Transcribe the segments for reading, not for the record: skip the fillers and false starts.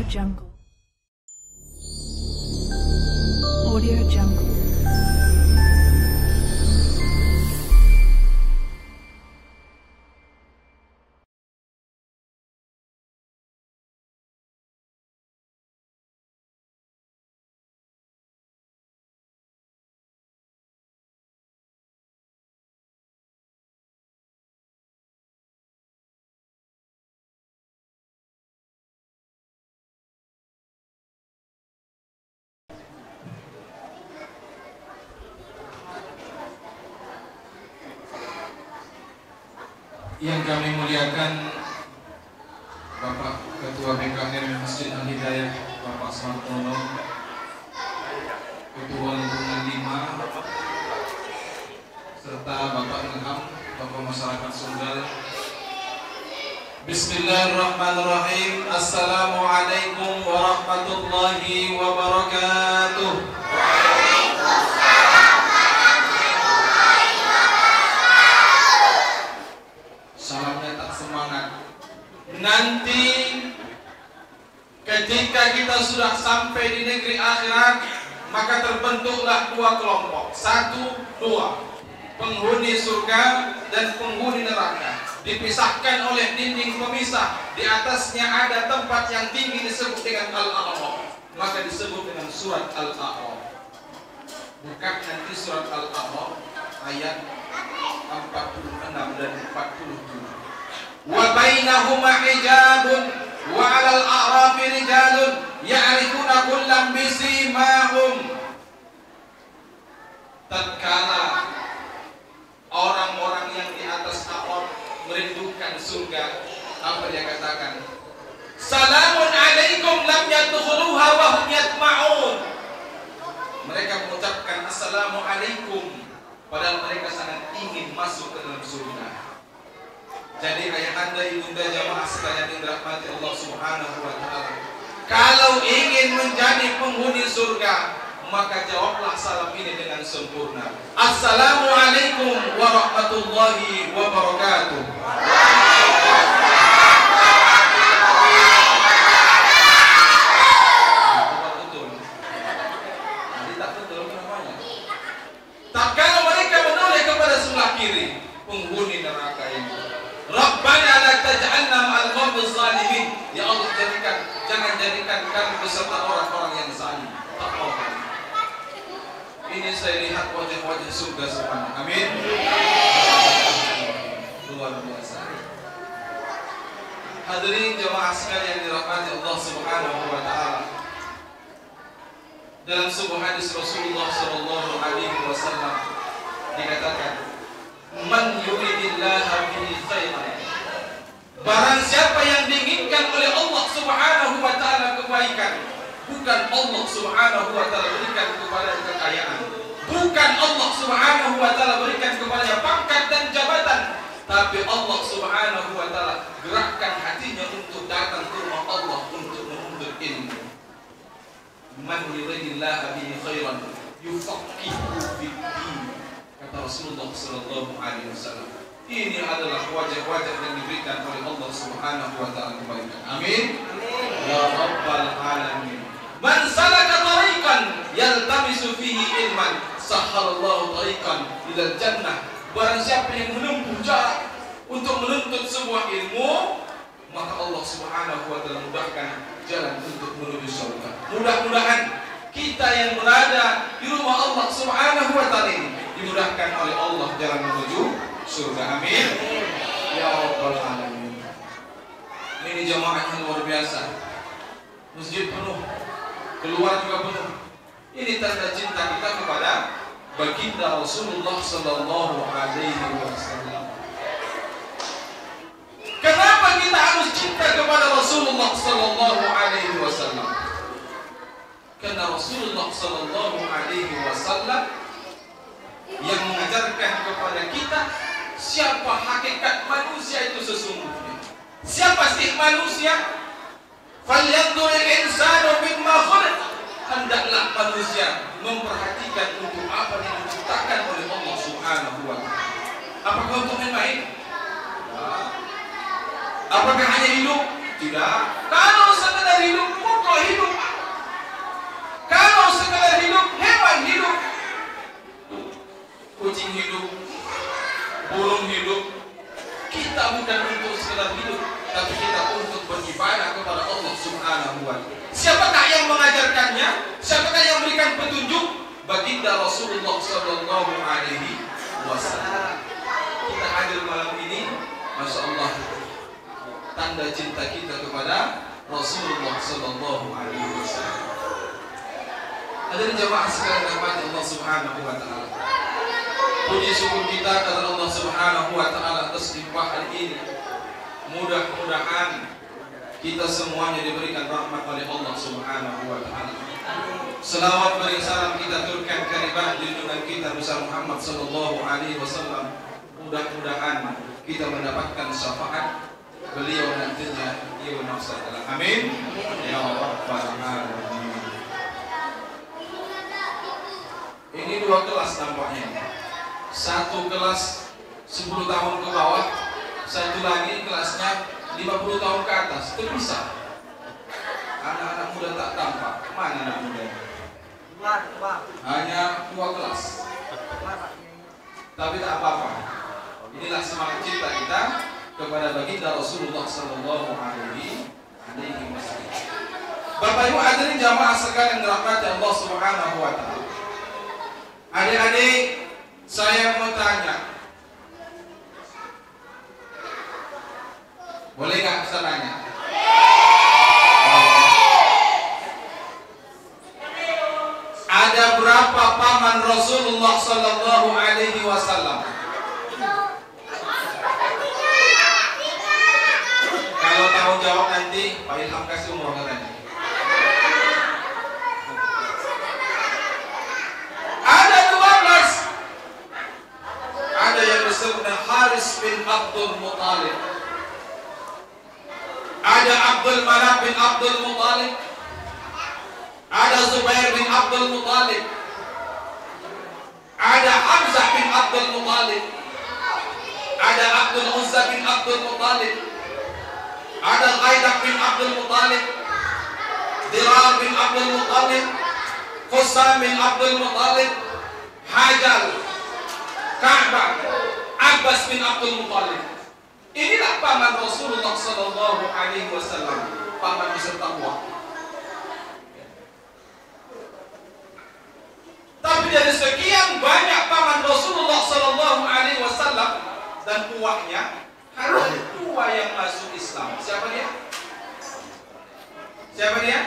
Jungle. Audio Jungle. Yang kami muliakan Bapak Ketua BKM Masjid Al-Hidayah Bapak Smartono, Ketua Lingkungan 5, serta Bapak Ilham, Bapak Masyarakat Sunggal. Bismillahirrahmanirrahim. Assalamualaikum warahmatullahi wabarakatuh. Salamnya tak semangat. Nanti ketika kita sudah sampai di negeri akhirat, maka terbentuklah dua kelompok. Satu, dua, penghuni surga dan penghuni neraka, dipisahkan oleh dinding pemisah. Di atasnya ada tempat yang tinggi disebut dengan Al-A'raf, maka disebut dengan surat Al-A'raf. Bukan nanti surat Al-A'raf ayat 46 dan 47. Wa bainahuma hijabun wa 'alal a'rafi rijalun ya'rifuna kullam bisimahum. Tatkala orang-orang yang di atas A'raf merindukan surga, apa dia katakan? Salamun alaikum lam yadkhuluha wa hum yatma'un. Mereka mengucapkan assalamu alaikum, padahal mereka sangat ingin masuk ke dalam surga. Jadi ayahanda, ibunda, jamaah sekalian yang dirahmati Allah Subhanahu wa taala, kalau ingin menjadi penghuni surga, maka jawablah salam ini dengan sempurna. Assalamualaikum warahmatullahi wabarakatuh. Kalau mereka menoleh kepada sebelah kiri, penghuni neraka ini, Rabbana la taj'alna ma'al qawmiz zalimin. Ya Allah, jangan jadikan kami beserta orang-orang yang zalim. Ini saya lihat wajah-wajah surga semuanya. Amin. Luar biasa. Hadirin jemaah sekalian dirahmati Allah Subhanahu wa taala. Dalam sebuah hadis Rasulullah sallallahu alaihi wasallam dikatakan, man yuridillaha bihi khairan, barang siapa yang diinginkan oleh Allah Subhanahu wa taala kebaikan, bukan Allah Subhanahu wa taala berikan kepada kekayaan, bukan Allah Subhanahu wa taala berikan kepada pangkat dan jabatan, tapi Allah Subhanahu wa taala gerakkan hatinya untuk datang ke rumah Allah untuk menuntut ilmu. Man yuridillaha bihi khairan yufaqihuhu fid din, kata Rasulullah sallallahu alaihi wasallam. Ini adalah wajah-wajah yang diberikan oleh Allah Subhanahu wa taala kebaikan. Amin. Ya rabbal alamin. Man salaka tariqan yaltamisu fihi ilman sahhalallahu tariqan ilal jannah. Barang siapa yang menempuh jarak untuk menuntut sebuah ilmu, maka Allah Subhanahu wa taala mudahkan jalan untuk menuju surga. Mudah-mudahan kita yang berada di rumah Allah Subhanahu wa taala ini dimudahkan oleh Allah jalan menuju surga. Amin. Ya rabbal alamin. Ini jamaah yang luar biasa. Masjid penuh, keluar juga penuh. Ini tanda cinta kita kepada baginda Rasulullah sallallahu alaihi wasallam. Kenapa kita harus cinta kepada Rasulullah sallallahu alaihi wasallam? Karena Rasulullah sallallahu alaihi wasallam yang mengajarkan kepada kita siapa hakikat manusia itu sesungguhnya. Siapa sih manusia? Falyanzuril insanu mimma khuliq. Hendaklah manusia memperhatikan untuk apa yang diciptakan oleh Allah Subhanahu wa taala. Apakah untuk main-main? Apakah hanya hidup? Tidak. Kalau sekedar hidup, kucing hidup, burung hidup. Kita bukan untuk sekedar hidup, tapi kita untuk beribadah kepada Allah Subhanahu wa Ta'ala. Siapakah yang mengajarkannya? Siapakah yang memberikan petunjuk? Baginda Rasulullah Sallallahu Alaihi Wasallam. Kita hadir malam ini, Masya Allah, tanda cinta kita kepada Rasulullah Sallallahu Alaihi Wasallam. Hadirin jamaah sekalian rahmati Allah Subhanahu Wa Taala. Puji syukur kita kepada Allah Subhanahu Wa Taala atas limpahan ini. Mudah-mudahan kita semuanya diberikan rahmat oleh Allah Subhanahu Wa Taala. Selawat beri salam kita turunkan karibah junjungan kita besar Muhammad Sallallahu Alaihi Wasallam. Mudah-mudahan kita mendapatkan syafaat beliau nantinya yaumul mahsyar. Amin ya rabbal alamin. Ini dua kelas nampaknya. Satu kelas 10 tahun ke bawah, satu lagi kelasnya 50 tahun ke atas. Terpisah. Anak-anak muda tak tampak. Mana anak muda? Hanya 2 kelas. Tapi tak apa-apa. Inilah semangat cinta kita kepada baginda Rasulullah Sallallahu Alaihi Wasallam. Bapak Ibu hadirin jamaah sekalian dirahmati Allah Subhanahu Wa Taala. Adik-adik, saya mau tanya, boleh nggak saya tanya? Ada berapa paman Rasulullah Sallallahu Alaihi Wasallam? Kalau tahu jawab nanti Pak Ilham kasih umroh katanya. Ada 12. Ada yang disebut Haris bin Abdul Muttalib. Ada Abdul Manaf bin Abdul Muttalib. Ada Zubair bin Abdul Muttalib. Ada Hamzah bin Abdul Muttalib. Ada Abdul Uzza bin Abdul Muttalib. Ada Qaidah bin Abdul Muttalib. Dirar bin Abdul Muttalib. Qusam bin Abdul Muttalib. Hajar, Ka'bah, Abbas bin Abdul Muttalib. Inilah paman Rasulullah Sallallahu Alaihi Wasallam, paman beserta buah. Tapi dari sekian banyak paman Rasulullah Sallallahu Alaihi Wasallam dan buahnya, hanya 2 yang masuk Islam. Siapa dia? Siapa dia?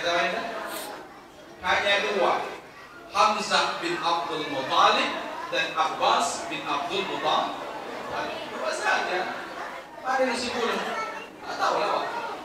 Hanya 2. Hamzah bin Abdul Muttalib dan Abbas bin Abdul Muttalib. 2 saja. Ada yang disebut, tak tahu lah.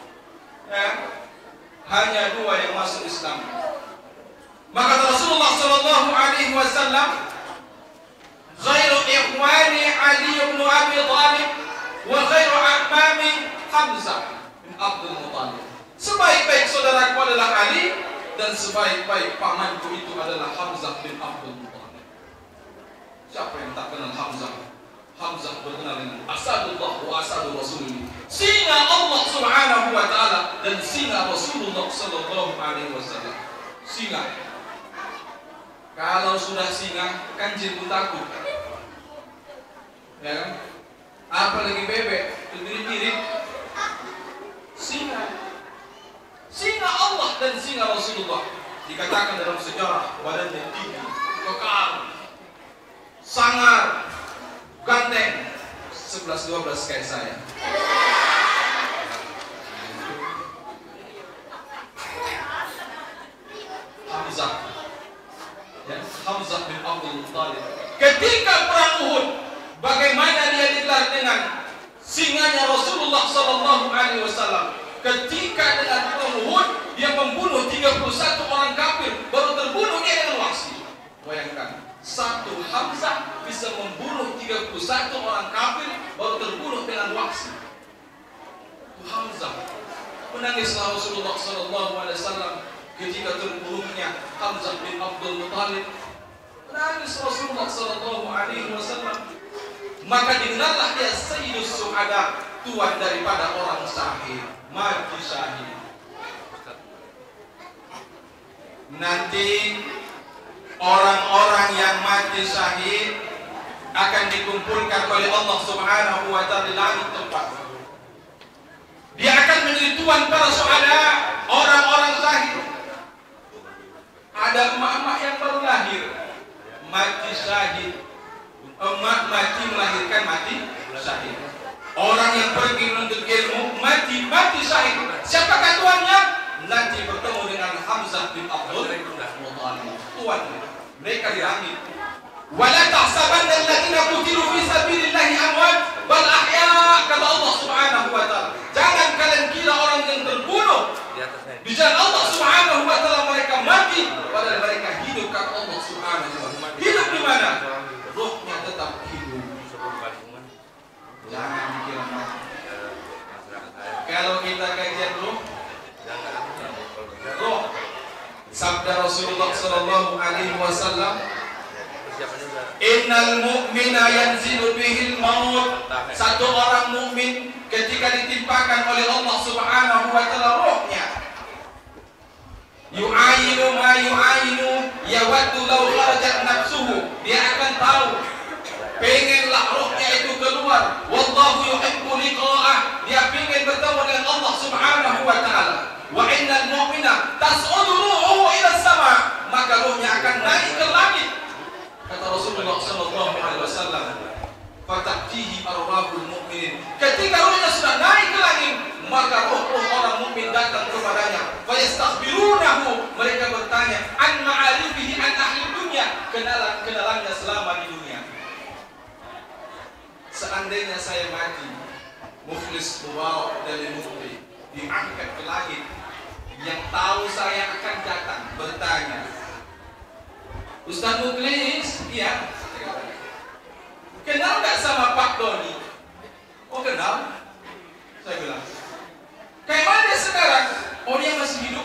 Hanya 2 yang masuk Islam. Maka Rasulullah Sallallahu Alaihi Wasallam, "Khairu ikhwani Ali bin Abi Thalib, wa khairu ammami Hamzah bin Abdul Muttalib." Sebaik-baik saudaraku adalah Ali, dan sebaik-baik pamanku itu adalah Hamzah bin Abdul Muttalib. Siapa yang tak kenal Hamzah? Hamzah berkenal dengan Asadullah wa Asadur Rasulullah, singa Allah Subhanahu Wa Taala dan singa Rasulullah Sallallahu Alaihi Wasallam. Singa. Kalau sudah singa, kan jin pun takut. Ya kan? Apalagi bebek, mirip-mirip singa. Singa Allah dan singa Rasulullah. Dikatakan dalam sejarah badannya tinggi, kekar, sangar, ganteng, 11-12 kayak saya. Hamzah, ya, Hamzah bin Abdul Muttalib. Ketika perang Uhud, bagaimana dia digelar dengan singanya Rasulullah Sallallahu Alaihi Wasallam? Ketika dengan perang Uhud, dia membunuh 31 orang kafir, baru terbunuh dia dengan Wahsy. Bayangkan, satu Hamzah bisa membunuh 31 orang kafir, baru terbunuh dengan Wahsy. Hamzah menangislah Rasulullah Sallallahu Alaihi Wasallam ketika terbunuhnya Hamzah bin Abdul Muttalib. Menangis Rasulullah Sallallahu Alaihi Wasallam. Maka dikenallah dia Sayyidus Syuhada, tuan daripada orang syahid, mati syahid. Nanti orang-orang yang mati syahid akan dikumpulkan oleh Allah Subhanahu wa Ta'ala di langit tempat. Dia akan menjadi tuan para syuhada, orang-orang syahid. Ada emak-emak yang baru lahir, mati syahid. Emak mati melahirkan, mati syahid. Orang yang pergi menuntut ilmu, mati syahid. Siapakah tuannya? Nanti bertemu dengan Hamzah bin Abdul Muttalib. Tuannya mereka di langit. Wala tahsabanna alladziina qutilu fi sabilillahi amwat bal ahya, kata Allah Subhanahu wa Ta'ala. Jangan kalian kira orang yang terbunuh di jalan Allah Subhanahu wa Ta'ala mereka mati, padahal mereka hidup, kata Allah Subhanahu wa Ta'ala. Hidup di mana? Ruhnya tetap hidup. Jangan dikira mati. Kalau kita kajian ruh, sabda Rasulullah sallallahu alaihi wasallam, innal mu'mina yanzilu bihil maut. Satu orang mukmin ketika ditimpakan oleh Allah Subhanahu wa Ta'ala rohnya, yu'ayinu ma yu'ayinu yawaddu law kharajat nafsuhu. Dia akan tahu, pengenlah rohnya itu keluar. Wallahu yuhibbu liqa'ah. Dia pengen bertemu dengan Allah Subhanahu wa Ta'ala. Wa innal mu'mina tas'udu ruhuhu ila sama. Maka rohnya akan naik ke langit. Kata Rasulullah sallallahu alaihi wasallam, fatatihi arwahul mu'minin. Ketika rohnya sudah naik ke langit, maka roh-roh orang mukmin datang kepadanya. Fayastaghfirunahu. Mereka bertanya an ma'arifihi an ahli dunya, kenalannya selama di dunia. Seandainya saya mati, muflis mubarak dari mukmin, diangkat ke langit, yang tahu saya akan datang bertanya, Ustaz Muklis, iya, kenal nggak sama Pak Doni? Oh kenal, saya bilang. Kayak mana dia sekarang? Oh dia masih hidup.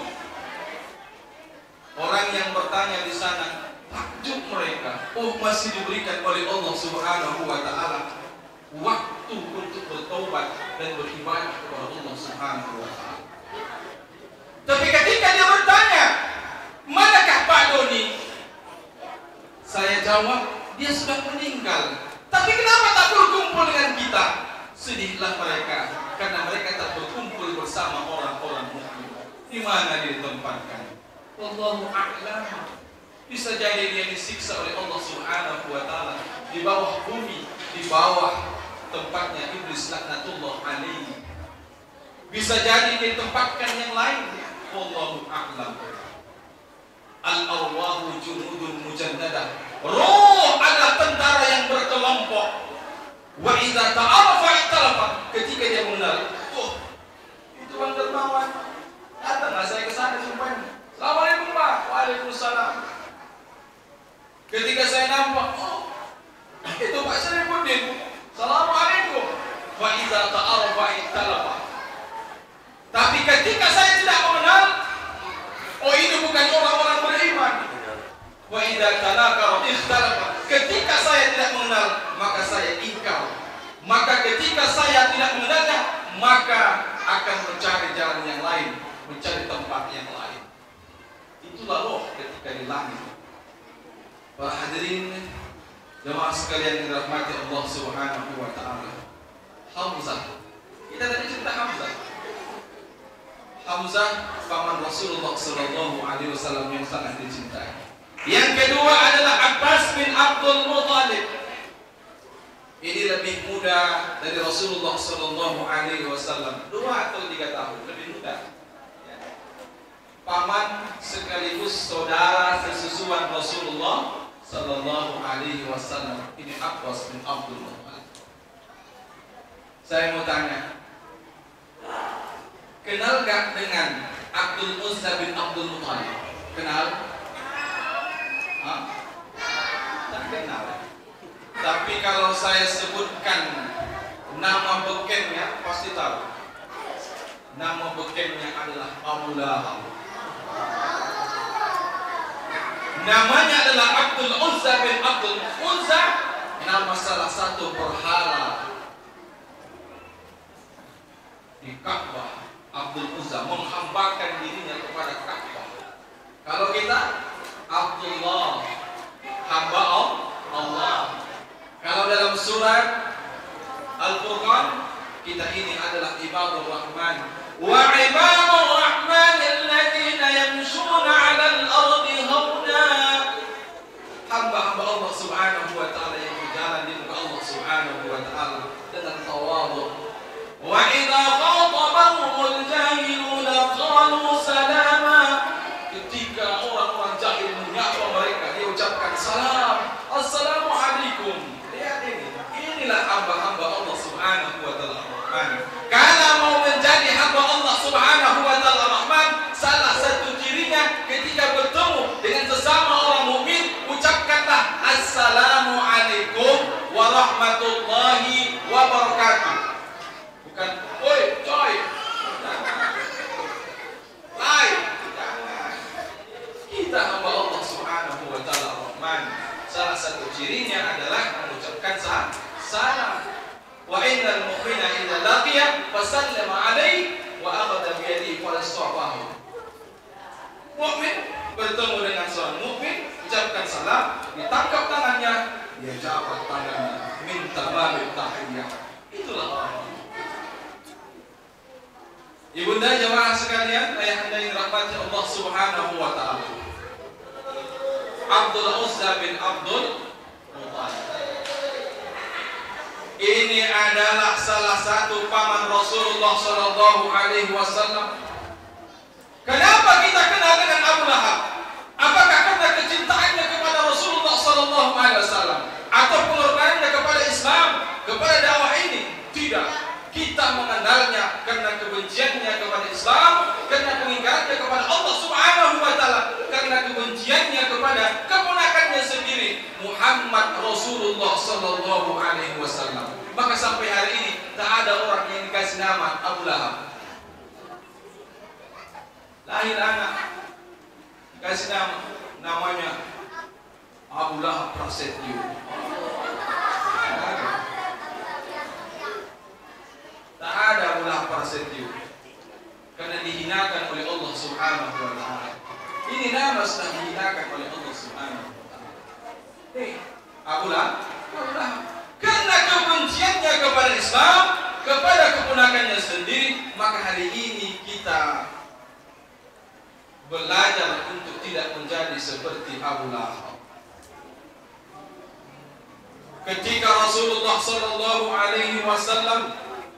Orang yang bertanya di sana takjub mereka. Oh masih diberikan oleh Allah Subhanahu wa Ta'ala waktu untuk bertobat dan beribadah kepada Allah Subhanahu wa Ta'ala. Tapi ketika dia bertanya, manakah Pak Doni? Saya jawab, dia sudah meninggal. Tapi kenapa tak berkumpul dengan kita? Sedihlah mereka, karena mereka tak berkumpul bersama orang-orang mukmin. Di mana dia ditempatkan? Wallahu a'lam. Bisa jadi dia disiksa oleh Allah Subhanahu wa Ta'ala di bawah bumi, di bawah tempatnya iblis laknatullah alaihi. Bisa jadi dia ditempatkan yang lain. Wallahu a'lam. Al-arwahu junudun mujannadah. Roh adalah tentara yang berkelompok. Wa idza ta'arafa ikhtalafa. Ketika dia mengenal, oh itu Bang Dermawan, datanglah saya ke sana sumpahnya. Assalamualaikum Pak. Waalaikumsalam. Ketika saya nampak, oh itu Pak Syarifuddin. Assalamualaikum. Wa idza ta'arafa ikhtalafa. Tapi ketika saya tidak mengenal, oh ini bukan orang-orang beriman. Wa idza tanakara ikhtalafa. Ketika saya tidak mengenal, maka saya ingkar. Maka ketika saya tidak mengenalnya, maka akan mencari jalan yang lain, mencari tempat yang lain. Itulah roh ketika di langit. Para hadirin jemaah sekalian yang dirahmati Allah Subhanahu wa Ta'ala. Hamzah. Kita tadi cerita Hamzah. Hamzah paman Rasulullah sallallahu alaihi wasallam yang sangat dicintai. Yang kedua adalah Abbas bin Abdul Muttalib. Ini lebih muda dari Rasulullah sallallahu alaihi wasallam, 2 atau 3 tahun lebih muda. Paman sekaligus saudara sesusuan Rasulullah sallallahu alaihi wasallam. Ini Abbas bin Abdul Muttalib. Saya mau tanya, kenal gak dengan Abdul Uzza bin Abdul Muttalib? Kenal? Hah? Tak kenal. Tapi kalau saya sebutkan nama bekennya, pasti tahu. Nama bekennya adalah Abu Lahab. Namanya adalah Abdul Uzza bin Abdul Uzza, nama salah satu berhala di Ka'bah. Abdul Uzza menghambakan dirinya kepada Ka'bah. Kalau kita Abdullah, hamba Allah. Kalau kita ini adalah ibadur rahman. Wa ibadur rahman alladziina yamshuna 'alal ardi hauna. Hamba-hamba Allah Subhanahu wa taala yang berjalan di muka Allah Subhanahu wa taala dengan tawadhu. Wa idza khatabahumul jahiluna qalu salama. Ketika orang-orang jahil menyapa mereka, dia ucapkan salam, assalamu alaikum. Lihat ini, inilah hamba-hamba Allah Subhanahu wa taala Rahman. Kalau mau menjadi hamba Allah Subhanahu wa taala Rahman, salah satu cirinya ketika bertemu dengan sesama orang mukmin, ucapkanlah assalamu alaikum warahmatullahi wabarakatuh. Bukan, oi, coy. Hai. Kita hamba Allah Subhanahu wa taala Rahman. Salah satu cirinya adalah mengucapkan salam. Wa innal mu'mina idza laqiya fa sallama alaihi wa akhadha bi yadihi fa astaghfahu. Mukmin bertemu dengan seorang mukmin, ucapkan salam, ditangkap tangannya, dia jabat tangannya, minta balik tahiyah. Itulah orang. Ibunda jemaah sekalian, ayah anda yang dirahmati Allah Subhanahu wa taala. Abdul Uzza bin Abdul Muttalib. Ini adalah salah satu paman Rasulullah sallallahu alaihi wasallam. Kenapa kita kenal dengan Abu Lahab? Apakah karena kecintaannya kepada Rasulullah sallallahu alaihi wasallam atau pengorbanannya kepada Islam, kepada dakwah ini? Tidak. Kita mengenalnya karena kebenciannya kepada Islam, karena pengingkarannya kepada Allah Subhanahu wa taala, karena kebenciannya kepada keponakannya sendiri, Muhammad Rasulullah sallallahu alaihi wasallam. Maka sampai hari ini tak ada orang yang dikasih nama Abu Lahab. Lahir anak dikasih namanya Abu Lahab Prasetyo. Tak ada Abu Lahab Prasetyo, karena dihinakan oleh Allah Subhanahu wa taala. Ini nama sudah dihinakan oleh Allah Subhanahu wa taala. Abu Lahab karena kebenciannya kepada Islam, kepada keponakannya sendiri, maka hari ini kita belajar untuk tidak menjadi seperti Abu Lahab. Ketika Rasulullah sallallahu alaihi wasallam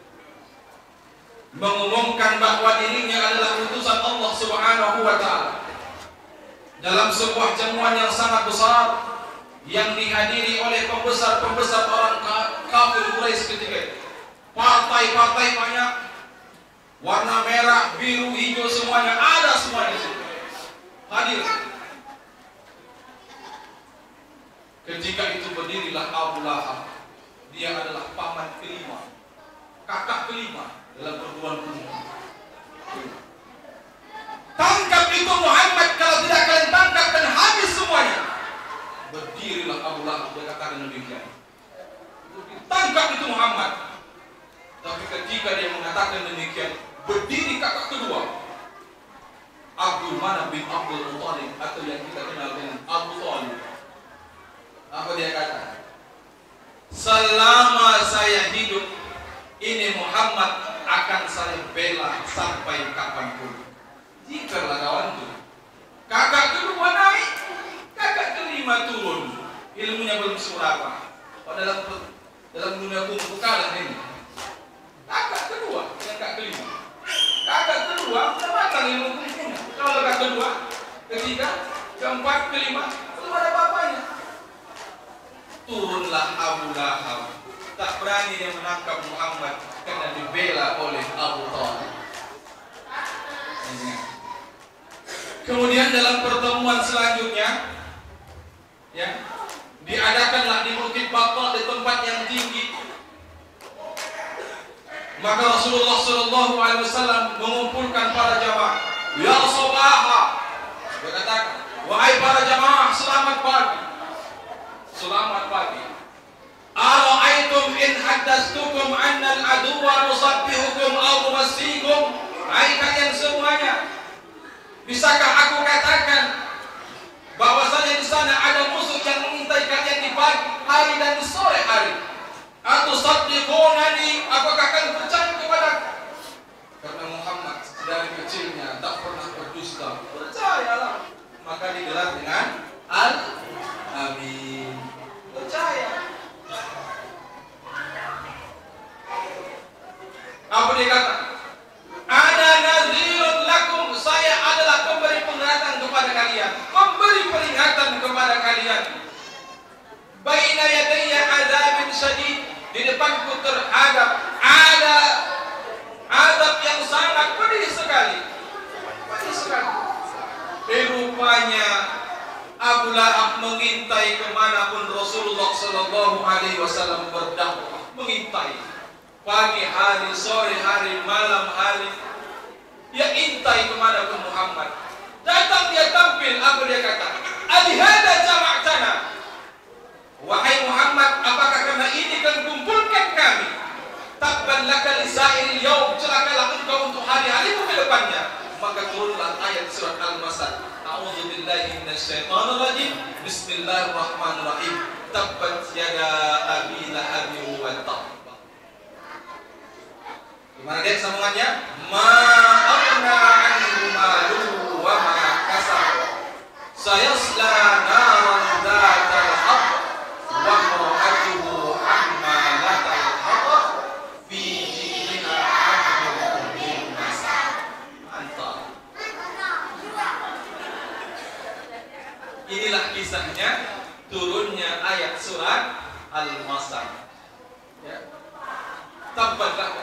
mengumumkan bahwa dirinya adalah utusan Allah Subhanahu wa taala dalam sebuah jamuan yang sangat besar yang dihadiri oleh pembesar-pembesar orang kafir Quraisy ketika itu. Partai-partai banyak, warna merah, biru, hijau, semuanya ada semua di situ. Hadir. Ketika itu berdirilah Abu Lahab. Dia adalah paman kelima, kakak kelima dalam perguruan tinggi. Tangkap itu Muhammad, kalau tidak kalian tangkap dan habis semuanya. Berdirilah Abu Lahab, dia katakan demikian. Tangkap itu Muhammad. Tapi ketika dia mengatakan demikian, berdiri kakak kedua, Abdul Manaf bin Abdul Muttalib, atau yang kita kenal dengan Abu Thalib. Apa dia kata? Selama saya hidup, ini Muhammad akan saya bela sampai kapanpun. Jikalah kawanku, kakak kedua naik, kakak kelima turun, ilmunya belum seberapa. Dalam dunia kumpul kalah ini. Kakak kedua dengan kakak kelima. Kakak kedua sudah matang ilmu kumpunya. Kalau kakak kedua, ketiga, keempat, kelima, belum ada apa-apanya. Turunlah Abu Lahab. Tak berani dia menangkap Muhammad karena dibela oleh Abu Thalib. Kemudian dalam pertemuan selanjutnya, ya, diadakanlah di Bukit Baqa, di tempat yang tinggi. Maka Rasulullah sallallahu alaihi wasallam mengumpulkan para jamaah. Ya sabaha, dia katakan, wahai para jamaah, selamat pagi. Selamat pagi. Ara'aitum in haddastukum anna al-aduwa nusabbihukum aw numassikum. Hai kalian semuanya, bisakah aku katakan bahwasanya di sana ada musuh yang mengintai kalian di pagi hari dan di sore hari? Atau saddiqunani, apakah kalian percaya maka digelar dengan Al-Amin. Percaya. Apa dia kata? Ana nadhirun lakum, saya adalah pemberi peringatan kepada kalian. Pemberi peringatan kepada kalian. Baina yadayya azabin syadid, di depanku terhadap ada azab yang sangat pedih sekali. Pedih sekali. Rupanya Abu Lahab mengintai kemanapun Rasulullah Sallallahu Alaihi Wasallam berdakwah, mengintai. Pagi hari, sore hari, malam hari, dia intai kemanapun Muhammad. Datang dia tampil, apa dia kata? Alihada jama'tana. Wahai Muhammad, apakah karena ini kau kumpulkan kami? Tabban laka lisairil yaum, celakalah engkau untuk hari-harimu ke depannya. Maka turunlah ayat surat Al-Masad. A'udzu billahi minasyaitonir rajim. Bismillahirrahmanirrahim. Tabbat yada abi lahabin wa tab. Gimana dia sambungannya? Ma aghna 'anhu maluhu wa ma kasab. Sayasla naran dzatal hab wa imra'atuhu hammalatal hatab fi jidha hablum min masad. Mantap. Inilah kisahnya turunnya ayat surat Al-Masad. Ya. Tabbat.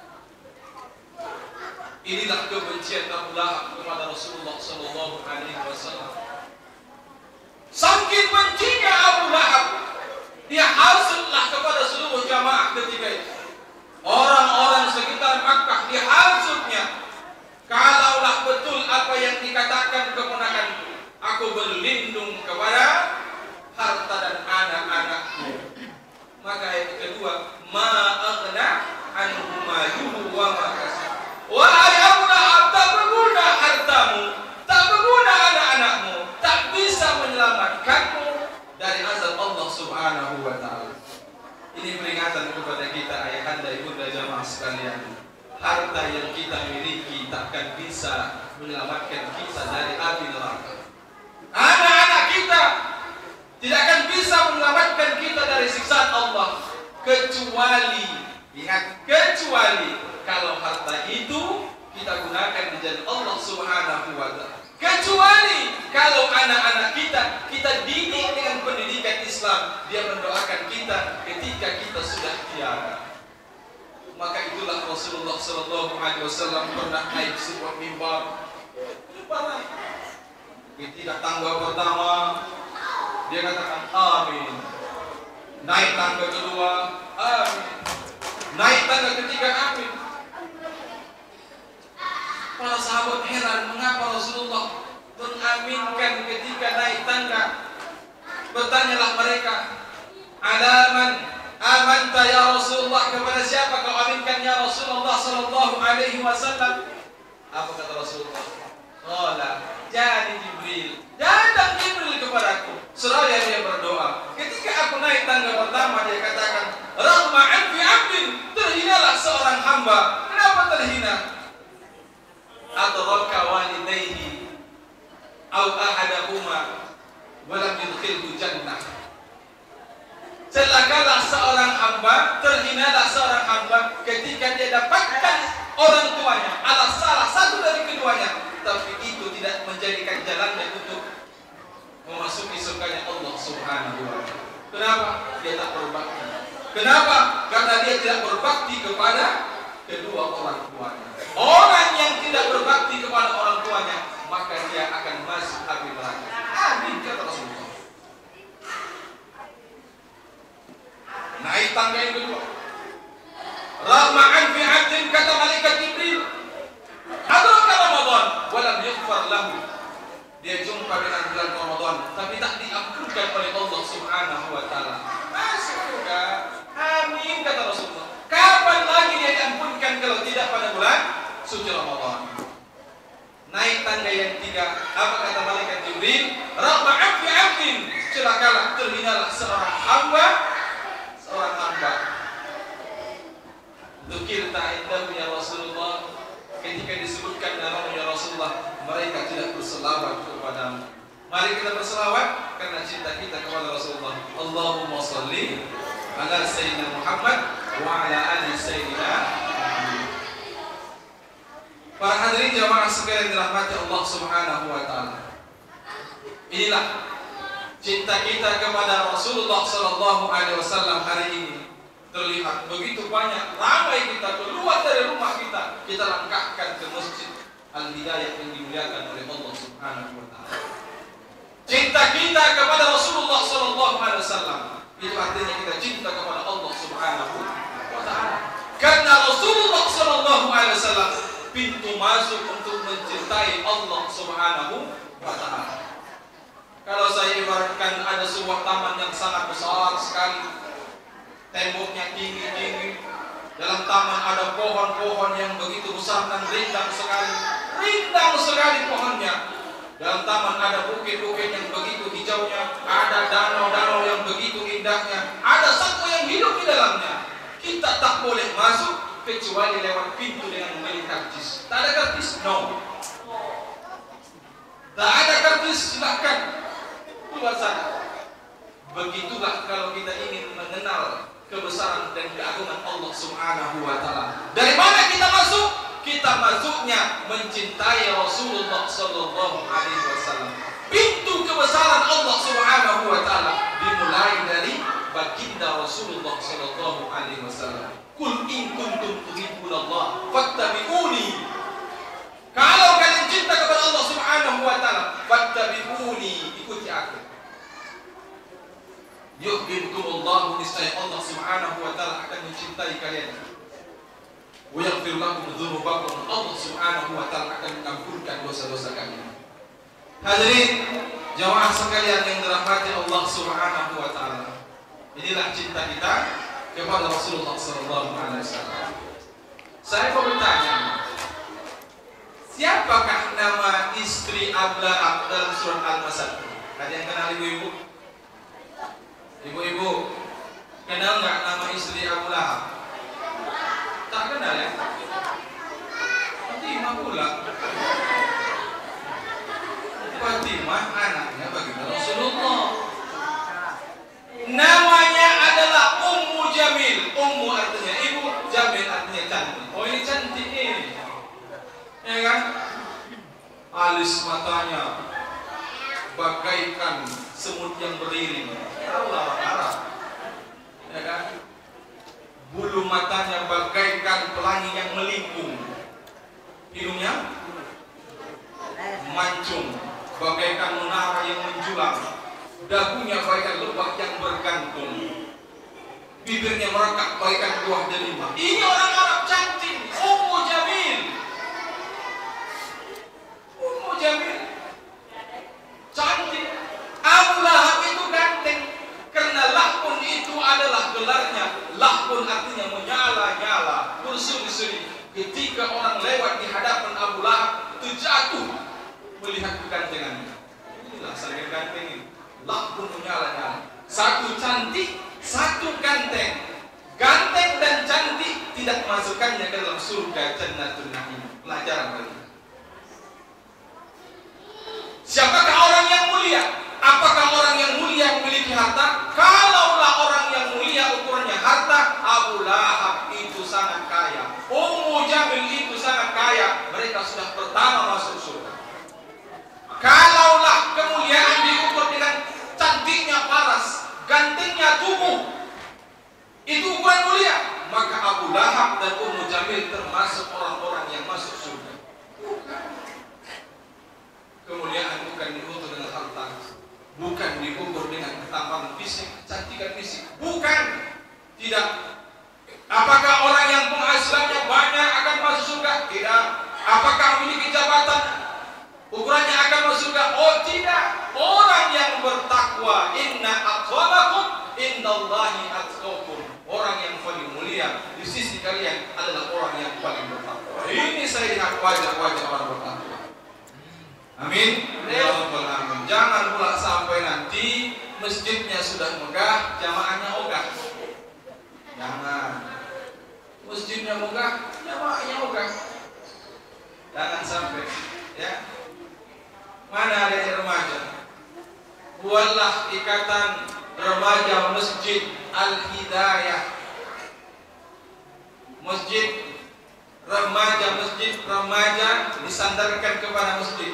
Inilah kebencian Abu Lahab kepada Rasulullah Sallallahu Alaihi Wasallam. Saking bencinya Abu Lahab, dia hasutlah kepada seluruh jamaah ketika itu. Orang-orang sekitar Makkah dia hasutnya. Kalaulah betul apa yang dikatakan keponakanku, aku berlindung kepada harta dan anak-anakku. Maka ayat kedua, ma aghna anhu maluhu wa ma kasab. Wahai Abu Lahab, tak berguna hartamu, tak berguna anak-anakmu, tak bisa menyelamatkanmu dari azab Allah Subhanahu wa Ta'ala. Ini peringatan kepada kita, ayahanda, ibunda jamaah sekalian. Harta yang kita miliki takkan bisa menyelamatkan kita dari api neraka. Anak-anak kita tidak akan bisa menyelamatkan kita dari siksaan Allah, kecuali, ingat, kecuali kalau harta itu kita gunakan di jalan Allah Subhanahu wa Ta'ala. Kecuali kalau anak-anak kita didik dengan pendidikan Islam, dia mendoakan kita ketika kita sudah tiada. Maka itulah Rasulullah Sallallahu Alaihi Wasallam pernah naik sebuah mimbar. Ketika tangga pertama, dia katakan amin. Naik tangga kedua, amin. Naik tangga ketiga, amin. Para sahabat heran, mengapa Rasulullah mengaminkan ketika naik tangga? Bertanyalah mereka, alaman amanta ya Rasulullah, kepada siapa kau aminkan ya Rasulullah Sallallahu Alaihi Wasallam? Apa kata Rasulullah? Qala jani Jibril, datang Jibril kepadaku seraya dia berdoa. Ketika aku naik tangga pertama, dia katakan, rahma anfi abdin, terhinalah seorang hamba. Kenapa terhina? Adraka walidayhi au ahadahuma wa lam yudkhilhu jannah. Celakalah seorang hamba, terhinalah seorang hamba ketika dia dapatkan orang tuanya, alas salah satu dari keduanya, tapi itu tidak menjadikan jalannya untuk memasuki surganya Allah Subhanahu wa Ta'ala. Kenapa? Dia tak berbakti. Kenapa? Karena dia tidak berbakti kepada kedua orang tuanya. Orang yang tidak berbakti kepada orang tuanya, maka dia akan masuk api neraka. Amin, kata Rasulullah. Naik tangga yang kedua, rahma'an fi 'abdin, kata malaikat Jibril, adraka Ramadan walam yughfar lahu. Dia jumpa dengan bulan Ramadan, tapi tak diampunkan oleh Allah Subhanahu wa Ta'ala. Masuk surga. Amin, kata Rasulullah. Kapan lagi dia diampunkan kalau tidak pada bulan suci Ramadan? Naik tangga yang tiga, apa kata malaikat Jibril? Rahma'an fi 'abdin, celakalah, terhinalah seorang hamba. Dzukirta indahu ya Rasulullah, ketika disebutkan namamu ya Rasulullah, mereka tidak berselawat kepadamu. Mari kita berselawat karena cinta kita kepada Rasulullah. Allahumma shalli ala Sayyidina Muhammad wa ala ali Sayyidina Muhammad. Para hadirin jamaah sekalian dirahmati Allah Subhanahu wa taala. Inilah cinta kita kepada Rasulullah sallallahu alaihi wasallam hari ini. Terlihat begitu banyak, ramai kita keluar dari rumah kita langkahkan ke Masjid Al-Hidayah yang dimuliakan oleh Allah Subhanahu wa taala. Cinta kita kepada Rasulullah sallallahu alaihi wasallam itu artinya kita cinta kepada Allah Subhanahu wa taala. Karena Rasulullah sallallahu alaihi wasallam pintu masuk untuk mencintai Allah Subhanahu wa taala. Kalau saya ibaratkan ada sebuah taman yang sangat besar sekali, temboknya tinggi-tinggi, dalam taman ada pohon-pohon yang begitu besar dan rindang sekali pohonnya. Dalam taman ada bukit-bukit yang begitu hijaunya, ada danau-danau yang begitu indahnya, ada satwa yang hidup di dalamnya. Kita tak boleh masuk kecuali lewat pintu dengan membeli karcis. Tak ada karcis? No. Tak ada karcis, silakan keluar sana. Begitulah kalau kita ingin mengenal kebesaran dan keagungan Allah Subhanahu wa taala. Dari mana kita masuk? Kita masuknya mencintai Rasulullah sallallahu alaihi wasallam. Pintu kebesaran Allah Subhanahu wa taala dimulai dari baginda Rasulullah sallallahu alaihi wasallam. Qul in kuntum tuhibbunallah fattabi'uni. Kalau kalian cinta kepada Allah Subhanahu wa taala, fattabi'uni, ikuti aku. Yuhibbukumullah, niscaya Allah Subhanahu wa taala akan mencintai kalian. Wa yaghfir lakum dzunubakum, Allah Subhanahu wa taala akan mengampunkan dosa-dosa kalian. Hadirin jamaah sekalian yang dirahmati Allah Subhanahu wa taala. Inilah cinta kita kepada Rasulullah sallallahu alaihi wasallam. Saya mau bertanya, siapakah nama istri Abu Lahab dalam surat Al-Masad? Ada yang kenal ibu-ibu? Ibu-ibu, kenal nggak nama istri Abu Lahab? Tak kenal ya? Fatimah pula. Fatimah anaknya baginda Rasulullah. Namanya adalah Ummu Jamil. Ummu artinya ibu, Jamil artinya cantik. Oh ini cantik ini, ya kan? Alis matanya bagaikan semut yang beriring. Tahulah orang Arab, ya kan? Bulu matanya bagaikan pelangi yang melingkung. Hidungnya mancung bagaikan menara yang menjulang. Dagunya bagaikan lebah yang bergantung. Bibirnya merekak bagaikan buah delima. Ini orang Arab cantik, Ummu Jamil. Ummu Jamil cantik. Abu Lahab itu ganteng. Karena lahun itu adalah gelarnya. Lahun artinya menyala-nyala, berseri-seri. Ketika orang lewat di hadapan Abu Lahab, terjatuh melihat kegantengannya. Inilah saking ganteng ini. Lahun menyala-nyala. Satu cantik, satu ganteng. Ganteng dan cantik tidak masukkannya ke dalam surga Jannatul Na'im. Pelajaran bagi kita. Siapakah orang yang mulia? Apakah orang yang mulia memiliki harta? Kalaulah orang yang mulia ukurannya harta, Abu Lahab itu sangat kaya, Ummu Jamil itu sangat kaya. Mereka sudah pertama masuk surga. Kalaulah kemuliaan diukur dengan cantiknya paras, gantengnya tubuh, itu ukuran mulia, maka Abu Lahab dan Ummu Jamil termasuk orang-orang yang masuk surga. Kemuliaan bukan diukur dengan harta, bukan diukur dengan ketampanan fisik, kecantikan fisik, bukan. Tidak. Apakah orang yang penghasilannya banyak akan masuk surga? Tidak. Apakah memiliki jabatan ukurannya akan masuk surga? Oh tidak. Orang yang bertakwa, inna aqwamakum indallahi atqakum. Orang yang paling mulia di sisi kalian adalah orang yang paling bertakwa. Ini saya lihat wajah-wajah orang bertakwa. Amin. Ya Rabbal Alamin. Jangan pula sampai nanti masjidnya sudah megah, jamaahnya ogah. Jangan. Masjidnya megah, jamaahnya ogah. Jangan sampai, ya. Mana ada remaja? buatlah ikatan remaja Masjid Al-Hidayah. Masjid remaja disandarkan kepada masjid.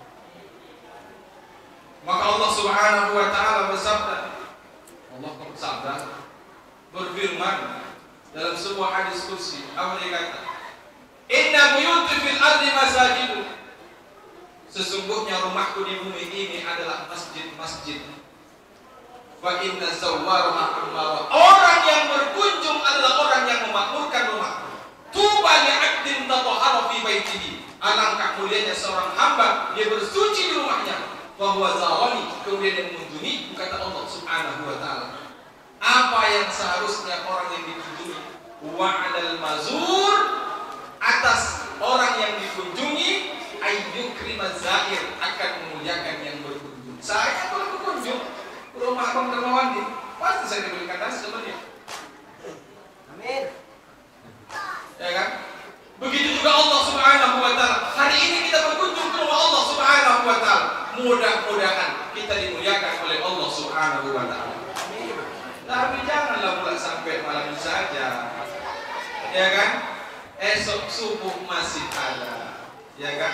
Maka Allah Subhanahu wa taala bersabda, Allah bersabda berfirman dalam sebuah hadis qudsi, apa dia kata? Inna buyuti fil ardi masajidu. Sesungguhnya rumahku di bumi ini adalah masjid-masjid. Fa inna zawwaraha amara. Orang yang berkunjung adalah orang yang memakmurkan rumah. Tuba li 'abdin tatahhara fi baitihi. Alangkah mulianya seorang hamba dia bersuci di rumahnya. Wa huwa zawani, kemudian dia mengunjungi, kata Allah Subhanahu wa taala. Apa yang seharusnya orang yang dikunjungi? Wa 'alal mazur, atas orang yang dikunjungi, ayyukrimaz zair, akan memuliakan yang berkunjung. Saya kalau berkunjung ke rumah Abang Dermawandi, pasti saya diberikan nasi sama dia. Amin. Ya kan? Begitu juga Allah Subhanahu wa taala. Hari ini kita berkunjung ke rumah Allah Subhanahu wa taala. Mudah-mudahan kita dimuliakan oleh Allah Subhanahu wa taala. Tapi janganlah pula sampai malam saja. Ya kan? Esok subuh masih ada. Ya kan?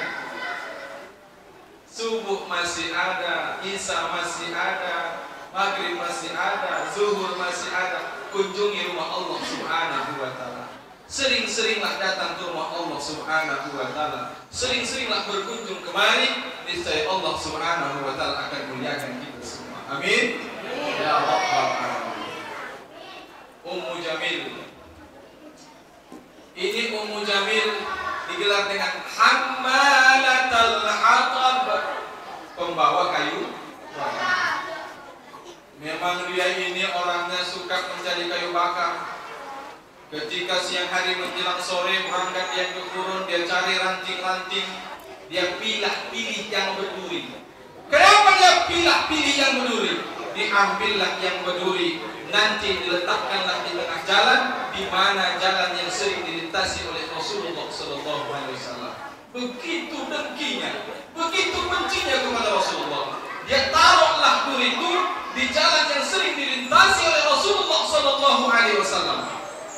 Subuh masih ada, Isya masih ada, Maghrib masih ada, Zuhur masih ada. Kunjungi rumah Allah Subhanahu wa taala. Sering-seringlah datang ke rumah Allah Subhanahu wa taala. Sering-seringlah berkunjung kemari, niscaya Allah Subhanahu wa taala akan muliakan kita semua. Amin. Ya Rabbal alamin. Ummu Jamil. Ini Ummu Jamil digelar dengan Hammalatul Hatab, pembawa kayu bakar. Memang dia ini orangnya suka mencari kayu bakar. Ketika siang hari menjelang sore berangkat dia ke gurun, dia cari ranting-ranting, dia pilih yang berduri. Kenapa dia pilih yang berduri? Diambillah yang berduri, nanti diletakkanlah di tengah jalan, di mana jalan yang sering dilintasi oleh Rasulullah Sallallahu Alaihi Wasallam. Begitu dengkinya, begitu bencinya kepada Rasulullah, dia taruhlah duri itu di jalan yang sering dilintasi oleh Rasulullah Sallallahu Alaihi Wasallam.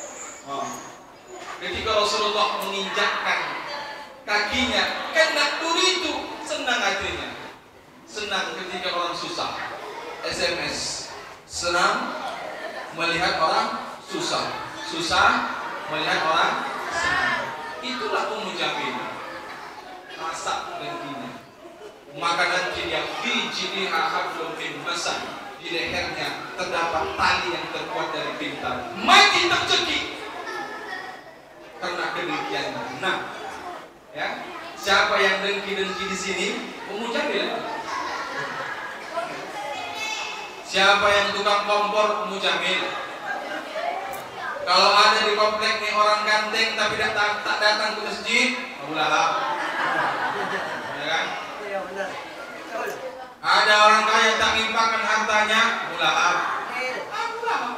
Ketika Rasulullah menginjakkan kakinya kena duri itu, senang hatinya. Senang ketika orang susah, SMS. Senang melihat orang susah, susah melihat orang senang. Itulah Ummu Jamil. Rasa dengkinya. Maka nanti dia fi jidha hablum min masad, di lehernya terdapat tali yang terbuat dari pintar. Mati tercekik karena kedengkiannya. Nah, ya, siapa yang dengki-dengki di sini? Ummu Jamil. Siapa yang tukang kompor? Ummu Jamil. Kalau ada di komplek nih orang ganteng tapi tak datang ke masjid, Abu Lahab. Ya kan? Ada orang kaya tak nimpakan hartanya, Abu Lahab. Abu Lahab.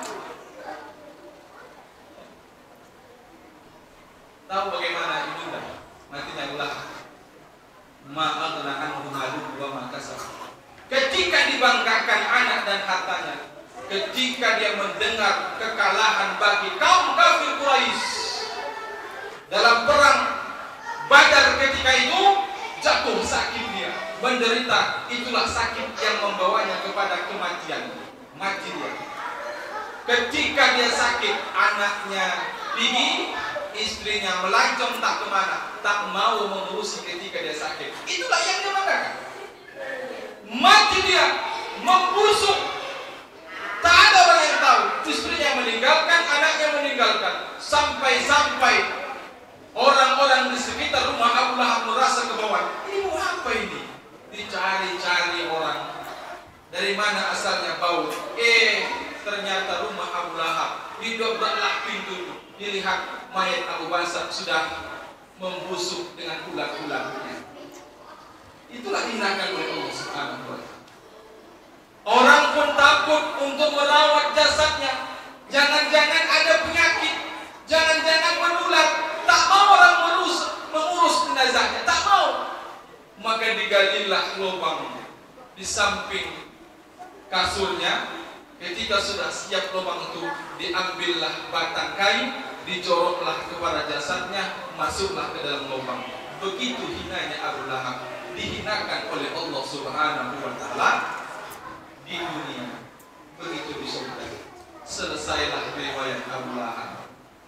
Tahu bagaimana ibunda matinya Abu Lahab? Ma'aghna anhu maluhu wa ma kasab. Ketika dibanggakan anak dan hartanya, ketika dia mendengar kekalahan bagi kaum kafir Quraisy dalam perang Badar, ketika itu jatuh sakit dia, menderita. Itulah sakit yang membawanya kepada kematian. Mati dia. Ketika dia sakit, anaknya pergi, istrinya melancong tak kemana, tak mau mengurusi ketika dia sakit. Itulah yang dia banggakan. Mati dia, membusuk. Tak ada orang yang tahu. Istrinya meninggalkan, anaknya meninggalkan. Sampai-sampai orang-orang di sekitar rumah Abu Lahab merasa kebawaan. Ini mau apa ini? Dicari-cari orang. Dari mana asalnya bau? Ternyata rumah Abu Lahab. Didobraklah pintu itu. Dilihat mayat Abu Basar sudah membusuk dengan ulat-ulatnya. Itulah tindakan oleh Allah Subhanahu wa taala. Orang pun takut untuk merawat jasadnya. Jangan-jangan ada penyakit, jangan-jangan menular. Tak mau orang mengurus jenazahnya, tak mau. Maka digalilah lubang di samping kasurnya. Ketika sudah siap lubang itu, diambillah batang kayu, dicoroklah kepada jasadnya, masuklah ke dalam lubang. Begitu hinanya Abu Lahab, dihinakan oleh Allah Subhanahu wa Ta'ala di dunia. Begitu di surga. Selesailah riwayat Abu Lahab.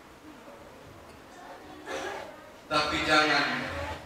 Tapi jangan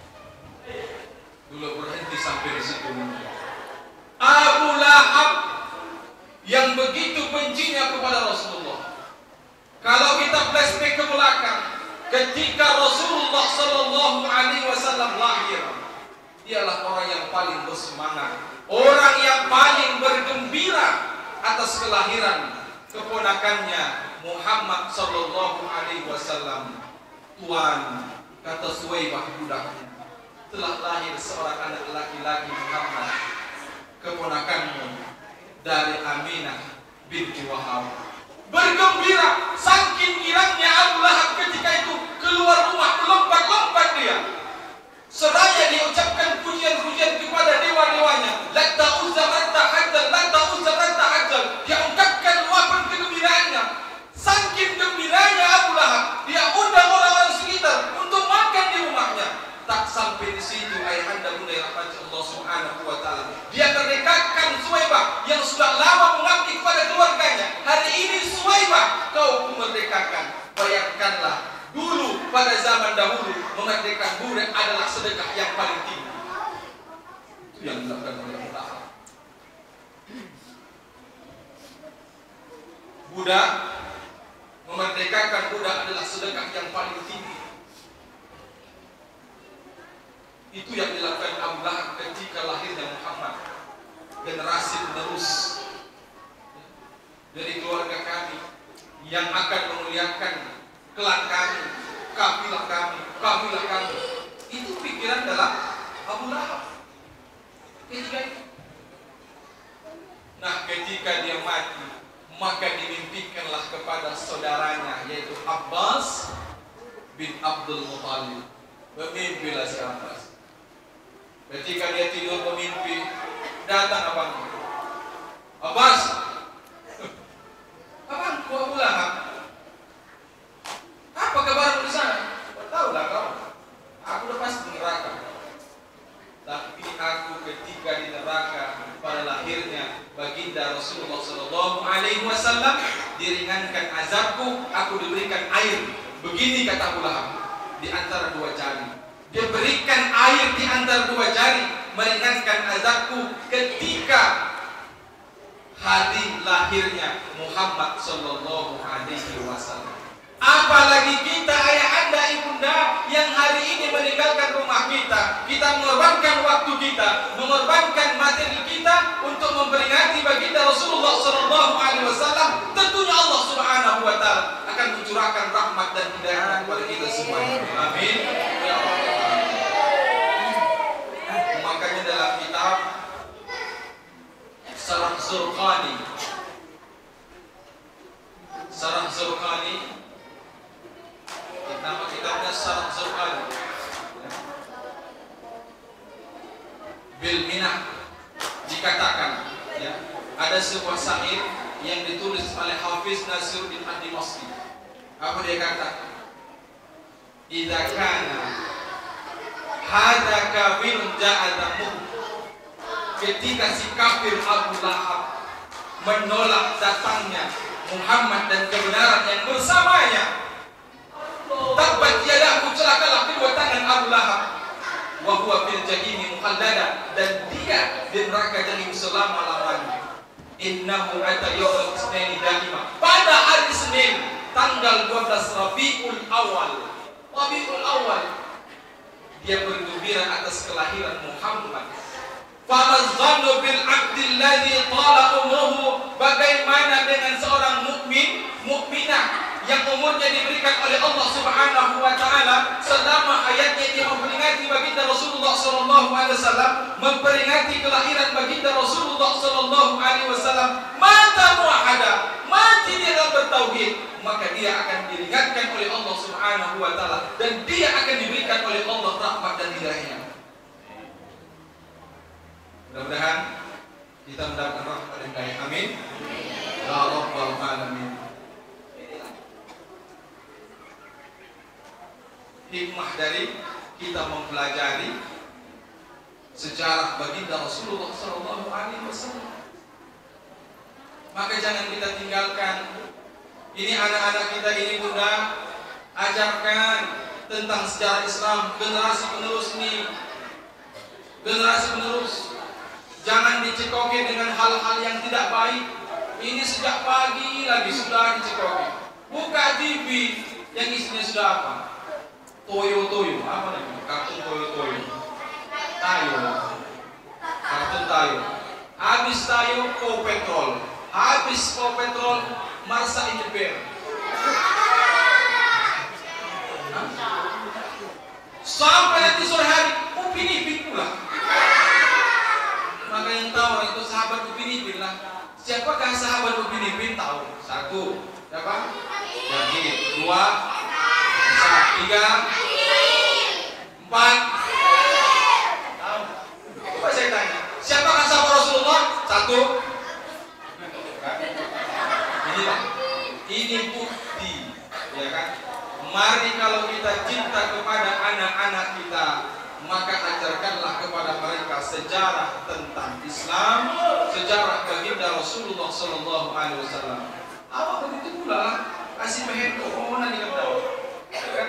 dulu berhenti sampai di situ. Abu Lahab yang begitu bencinya kepada Rasulullah. Kalau kita flashback ke belakang, ketika Rasulullah Sallallahu Alaihi Wasallam lahir, dialah orang yang paling bersemangat, orang yang paling bergembira atas kelahiran keponakannya Muhammad Sallallahu Alaihi Wasallam. Tuan, kata Suwaibah budaknya, telah lahir seorang anak laki-laki Muhammad, keponakanmu dari Aminah binti Wahab. Bergembira, saking girangnya Abu Lahab ketika itu keluar rumah, melompat-lompat dia. Seraya diucapkan pujian-pujian kepada dewa-dewanya. Latta Uzza Ratta Hajjal, Latta Uzza Ratta Hajjal. Dia ungkapkan luapan kegembiraannya. Saking gembiranya Abu Lahab, dia undang orang-orang sekitar untuk makan di rumahnya. Tak sampai di situ ayahanda bunda rahmat Allah Subhanahu wa Ta'ala, dia merdekakan Suwaibah yang sudah lama mengabdi kepada keluarganya. Hari ini Suwaibah kau kumerdekakan. Bayangkanlah, dulu pada zaman dahulu memerdekakan budak adalah sedekah yang paling tinggi. Itu yang dilakukan oleh Abu Lahab. Budak, memerdekakan budak adalah sedekah yang paling tinggi. Itu yang dilakukan Abu Lahab ketika lahirnya Muhammad. Generasi penerus dari keluarga kami yang akan memuliakan klan kami, kabilah kami, kabilah kami. Itu pikiran dalam Abu Lahab ketika itu. Nah, ketika dia mati, maka dimimpikanlah kepada saudaranya, yaitu Abbas bin Abdul Muttalib. Bermimpilah si Abbas. Ketika dia tidur bermimpi, datang abangnya. Abbas, abangku Abu Lahab, apa kabar di sana? Tahu lah kau, aku udah pasti di neraka. Tapi aku ketika di neraka pada lahirnya baginda Rasulullah Sallallahu Alaihi Wasallam, diringankan azabku, aku diberikan air. Begini kata Abu Lahab, di antara dua jari. Dia berikan air di antara dua jari, meringankan azabku ketika hari lahirnya Muhammad Sallallahu Alaihi Wasallam. Apalagi kita ayahanda ibunda yang hari ini meninggalkan rumah kita, kita mengorbankan waktu kita, mengorbankan materi kita untuk memperingati baginda Rasulullah Sallallahu Alaihi Wasallam. Tentunya Allah Subhanahu Wa Taala akan mencurahkan rahmat dan hidayah kepada kita semuanya. Amin. Ya Allah. Makanya dalam kitab Sarah Zurqani, nama kitabnya Sarah Zurqani, Bil Minah, dikatakan ya, ada sebuah syair yang ditulis oleh Hafiz Nasiruddin Ad-Dimashqi. Apa dia kata? Idza kana hadza kafirun ja'adamu, ketika si kafir Abu Lahab menolak datangnya Muhammad dan kebenaran yang bersamanya, tabat yadahu, celakalah kedua tangan Abu Lahab, wa huwa fil jahim mukhallada, dan dia di neraka jahim selama-lamanya. Innahu ata yawmul isnin daima, pada hari Senin tanggal 12 Rabiul Awal dia bergembira atas kelahiran Muhammad. Famazannu bil abdil ladzi tala umruhu, bagaimana dengan seorang mukminah yang umurnya diberikan oleh Allah Subhanahu wa Ta'ala, selama hayatnya dia memperingati baginda Rasulullah sallallahu alaihi wasallam, memperingati kelahiran baginda Rasulullah sallallahu alaihi wasallam, mata muahada, mati dia dalam bertauhid, maka dia akan diringankan oleh Allah Subhanahu wa Ta'ala dan dia akan diberikan oleh Allah rahmat dan hidayahnya. Mudah-mudahan kita mendapatkan rahmat dan hidayah. Amin. Ya Rabbal Alamin. Hikmah dari kita mempelajari sejarah baginda Rasulullah SAW. Maka jangan kita tinggalkan. Ini anak-anak kita ini bunda, ajarkan tentang sejarah Islam generasi penerus ini. Generasi penerus. Jangan dicekoki dengan hal-hal yang tidak baik. Ini sejak pagi lagi sudah dicekoki. Buka TV yang isinya sudah apa? Toyo-toyo, apa namanya? Kartun toyo-toyo. Tayo. Kartun tayo. Habis tayo, Paw Patrol. Habis Paw Patrol, Marsa in the Bear. Sampai nanti sore hari, Upin Ipin pula. Maka yang tahu itu sahabat Upin Ipin lah. Siapakah sahabat Upin Ipin? Tahu. 1, siapa? Jadi 2, 3, 4. Tahu. Coba saya tanya, siapakah sahabat Rasulullah? 1. Ini bukti, ya kan? Mari kalau kita cinta kepada anak-anak kita, maka ajarkanlah kepada mereka sejarah tentang Islam, sejarah baginda Rasulullah SAW. Apa begitu pula? Kasih meher corona di kepala, ya kan?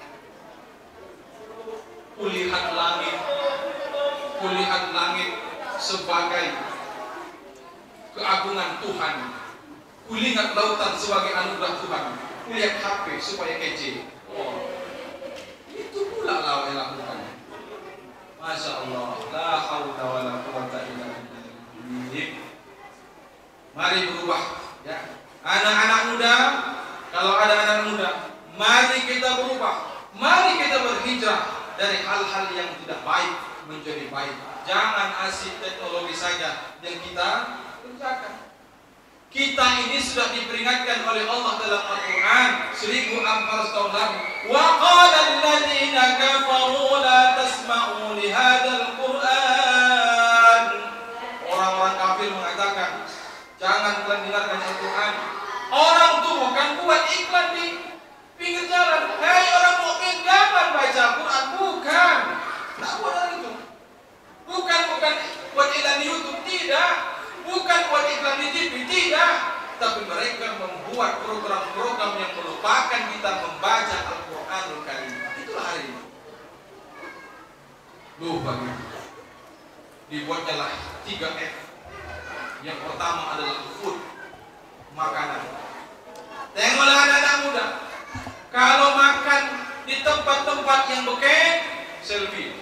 Kulihat langit sebagai keagungan Tuhan. Kulihat lautan sebagai anugerah Tuhan. Kulihat HP supaya kece. Oh, itu pula lah yang lakukan. Masya Allah. La haula wa la quwwata illa billah. Mari berubah, ya. Anak-anak muda, kalau ada anak muda, mari kita berubah. Mari kita berhijrah dari hal-hal yang tidak baik menjadi baik. Jangan asik teknologi saja yang kita kerjakan. Kita ini sudah diperingatkan oleh Allah dalam Al-Quran 1400 tahun lalu. Wa qala alladziina kafaru la tasma'u li hadzal Qur'an. Orang-orang kafir mengatakan, jangan kalian dengarkan Al-Quran. Orang tua kan buat iklan di pinggir jalan. Hei orang mukmin, jangan baca Al-Quran. Bukan. Tak buat itu. Bukan buat iklan di YouTube, tidak. Bukan buat iklan di TV, tidak. Tapi mereka membuat program-program yang melupakan kita membaca Al-Quranul Karim. Itulah hari ini. Lupa gitu. Dibuatnya 3F. Yang pertama adalah food, makanan. Tengoklah anak-anak muda. Kalau makan di tempat-tempat yang beken, selfie.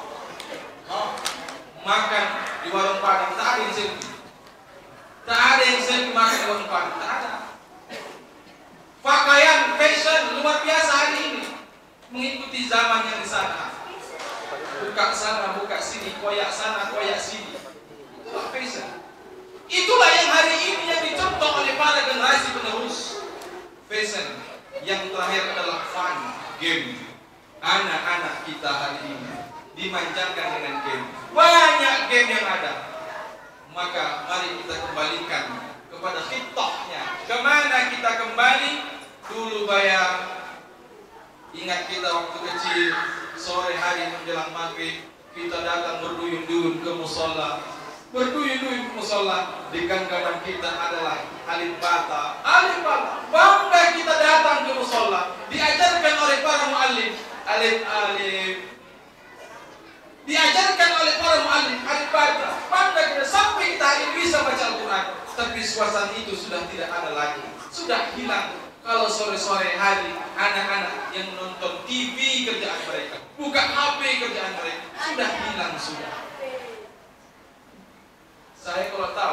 Makan di warung Padang, tak ada yang selfie. Tak ada yang selfie makan di warung Padang, tak ada. Pakaian, fashion luar biasa hari ini, mengikuti zaman yang di sana. Buka sana, buka sini, koyak sana, koyak sini. Itulah fashion. Itulah yang hari ini yang dicontoh oleh para generasi penerus. Fashion. Yang terakhir adalah fun, game. Anak-anak kita hari ini dimanjakan dengan game. Banyak game yang ada. Maka mari kita kembalikan kepada khitahnya. Kemana kita kembali? Dulu bayar. Ingat kita waktu kecil, sore hari menjelang maghrib, kita datang berduyun-duyun ke musola. Berduyun-duyun ke musola. Di ganggaman kita adalah alif bata. Alif bata. Bangga kita datang ke musola. Diajarkan oleh para muallim. Alif. Diajarkan oleh para muallim alif bata. Bangga kita sampai kita hari ini bisa baca Al-Quran. Tapi suasana itu sudah tidak ada lagi. Sudah hilang. Kalau sore-sore hari anak-anak yang menonton TV kerjaan mereka, buka HP kerjaan mereka, sudah hilang sudah. Saya kalau tahu,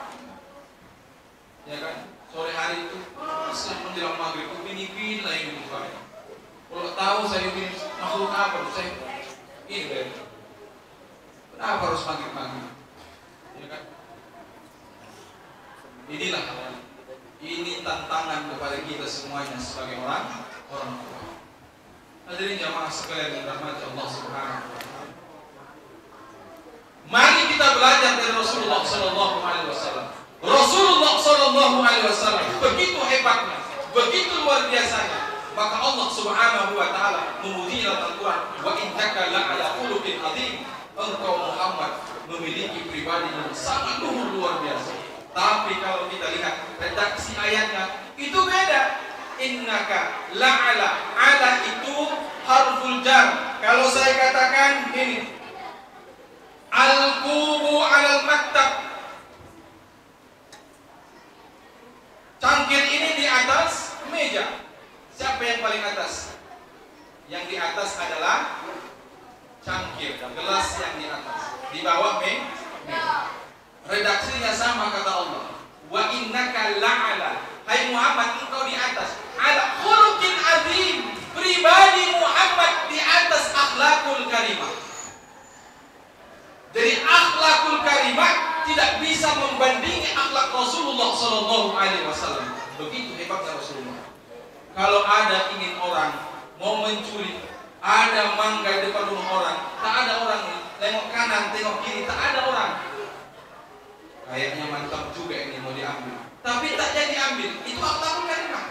ya kan, sore hari itu setelah menjelang maghrib, upin-ipin lah yang dibuka. Kalau tahu saya ini makhluk apa, saya ini kan. Kenapa harus maghrib-maghrib? Ya kan? Inilah. Ini tantangan kepada kita semuanya sebagai orang tua. Hadirin jamaah sekalian yang dirahmati Allah Subhanahu wa taala. Mari kita belajar dari Rasulullah Sallallahu Alaihi Wasallam. Rasulullah Sallallahu Alaihi Wasallam begitu hebatnya, begitu luar biasanya. Maka Allah Subhanahu Wa Taala memuji dalam Al-Quran, wa innaka la'ala khuluqin adzim. Engkau Muhammad memiliki pribadi yang sangat luar biasa. Tapi kalau kita lihat redaksi ayatnya itu beda. Innaka la'ala, ala itu harful jar. Kalau saya katakan ini, al-qubu 'alal maktab, cangkir ini di atas meja. Siapa yang paling atas? Yang di atas adalah cangkir, gelas yang di atas. Di bawah meja. Redaksinya sama kata Allah. Wa innaka la'ala, hai Muhammad, engkau di atas ala khuluqin azim. Pribadi Muhammad di atas akhlakul karimah. Jadi akhlakul karimah tidak bisa membandingi akhlak Rasulullah Sallallahu Alaihi Wasallam. Begitu hebatnya Rasulullah. Kalau ada ingin orang mau mencuri, ada mangga di depan rumah orang, tak ada orang, tengok kanan, tengok kiri, tak ada orang. Kayaknya mantap juga ini mau diambil, tapi tak jadi ambil. Itu akhlakul karimah.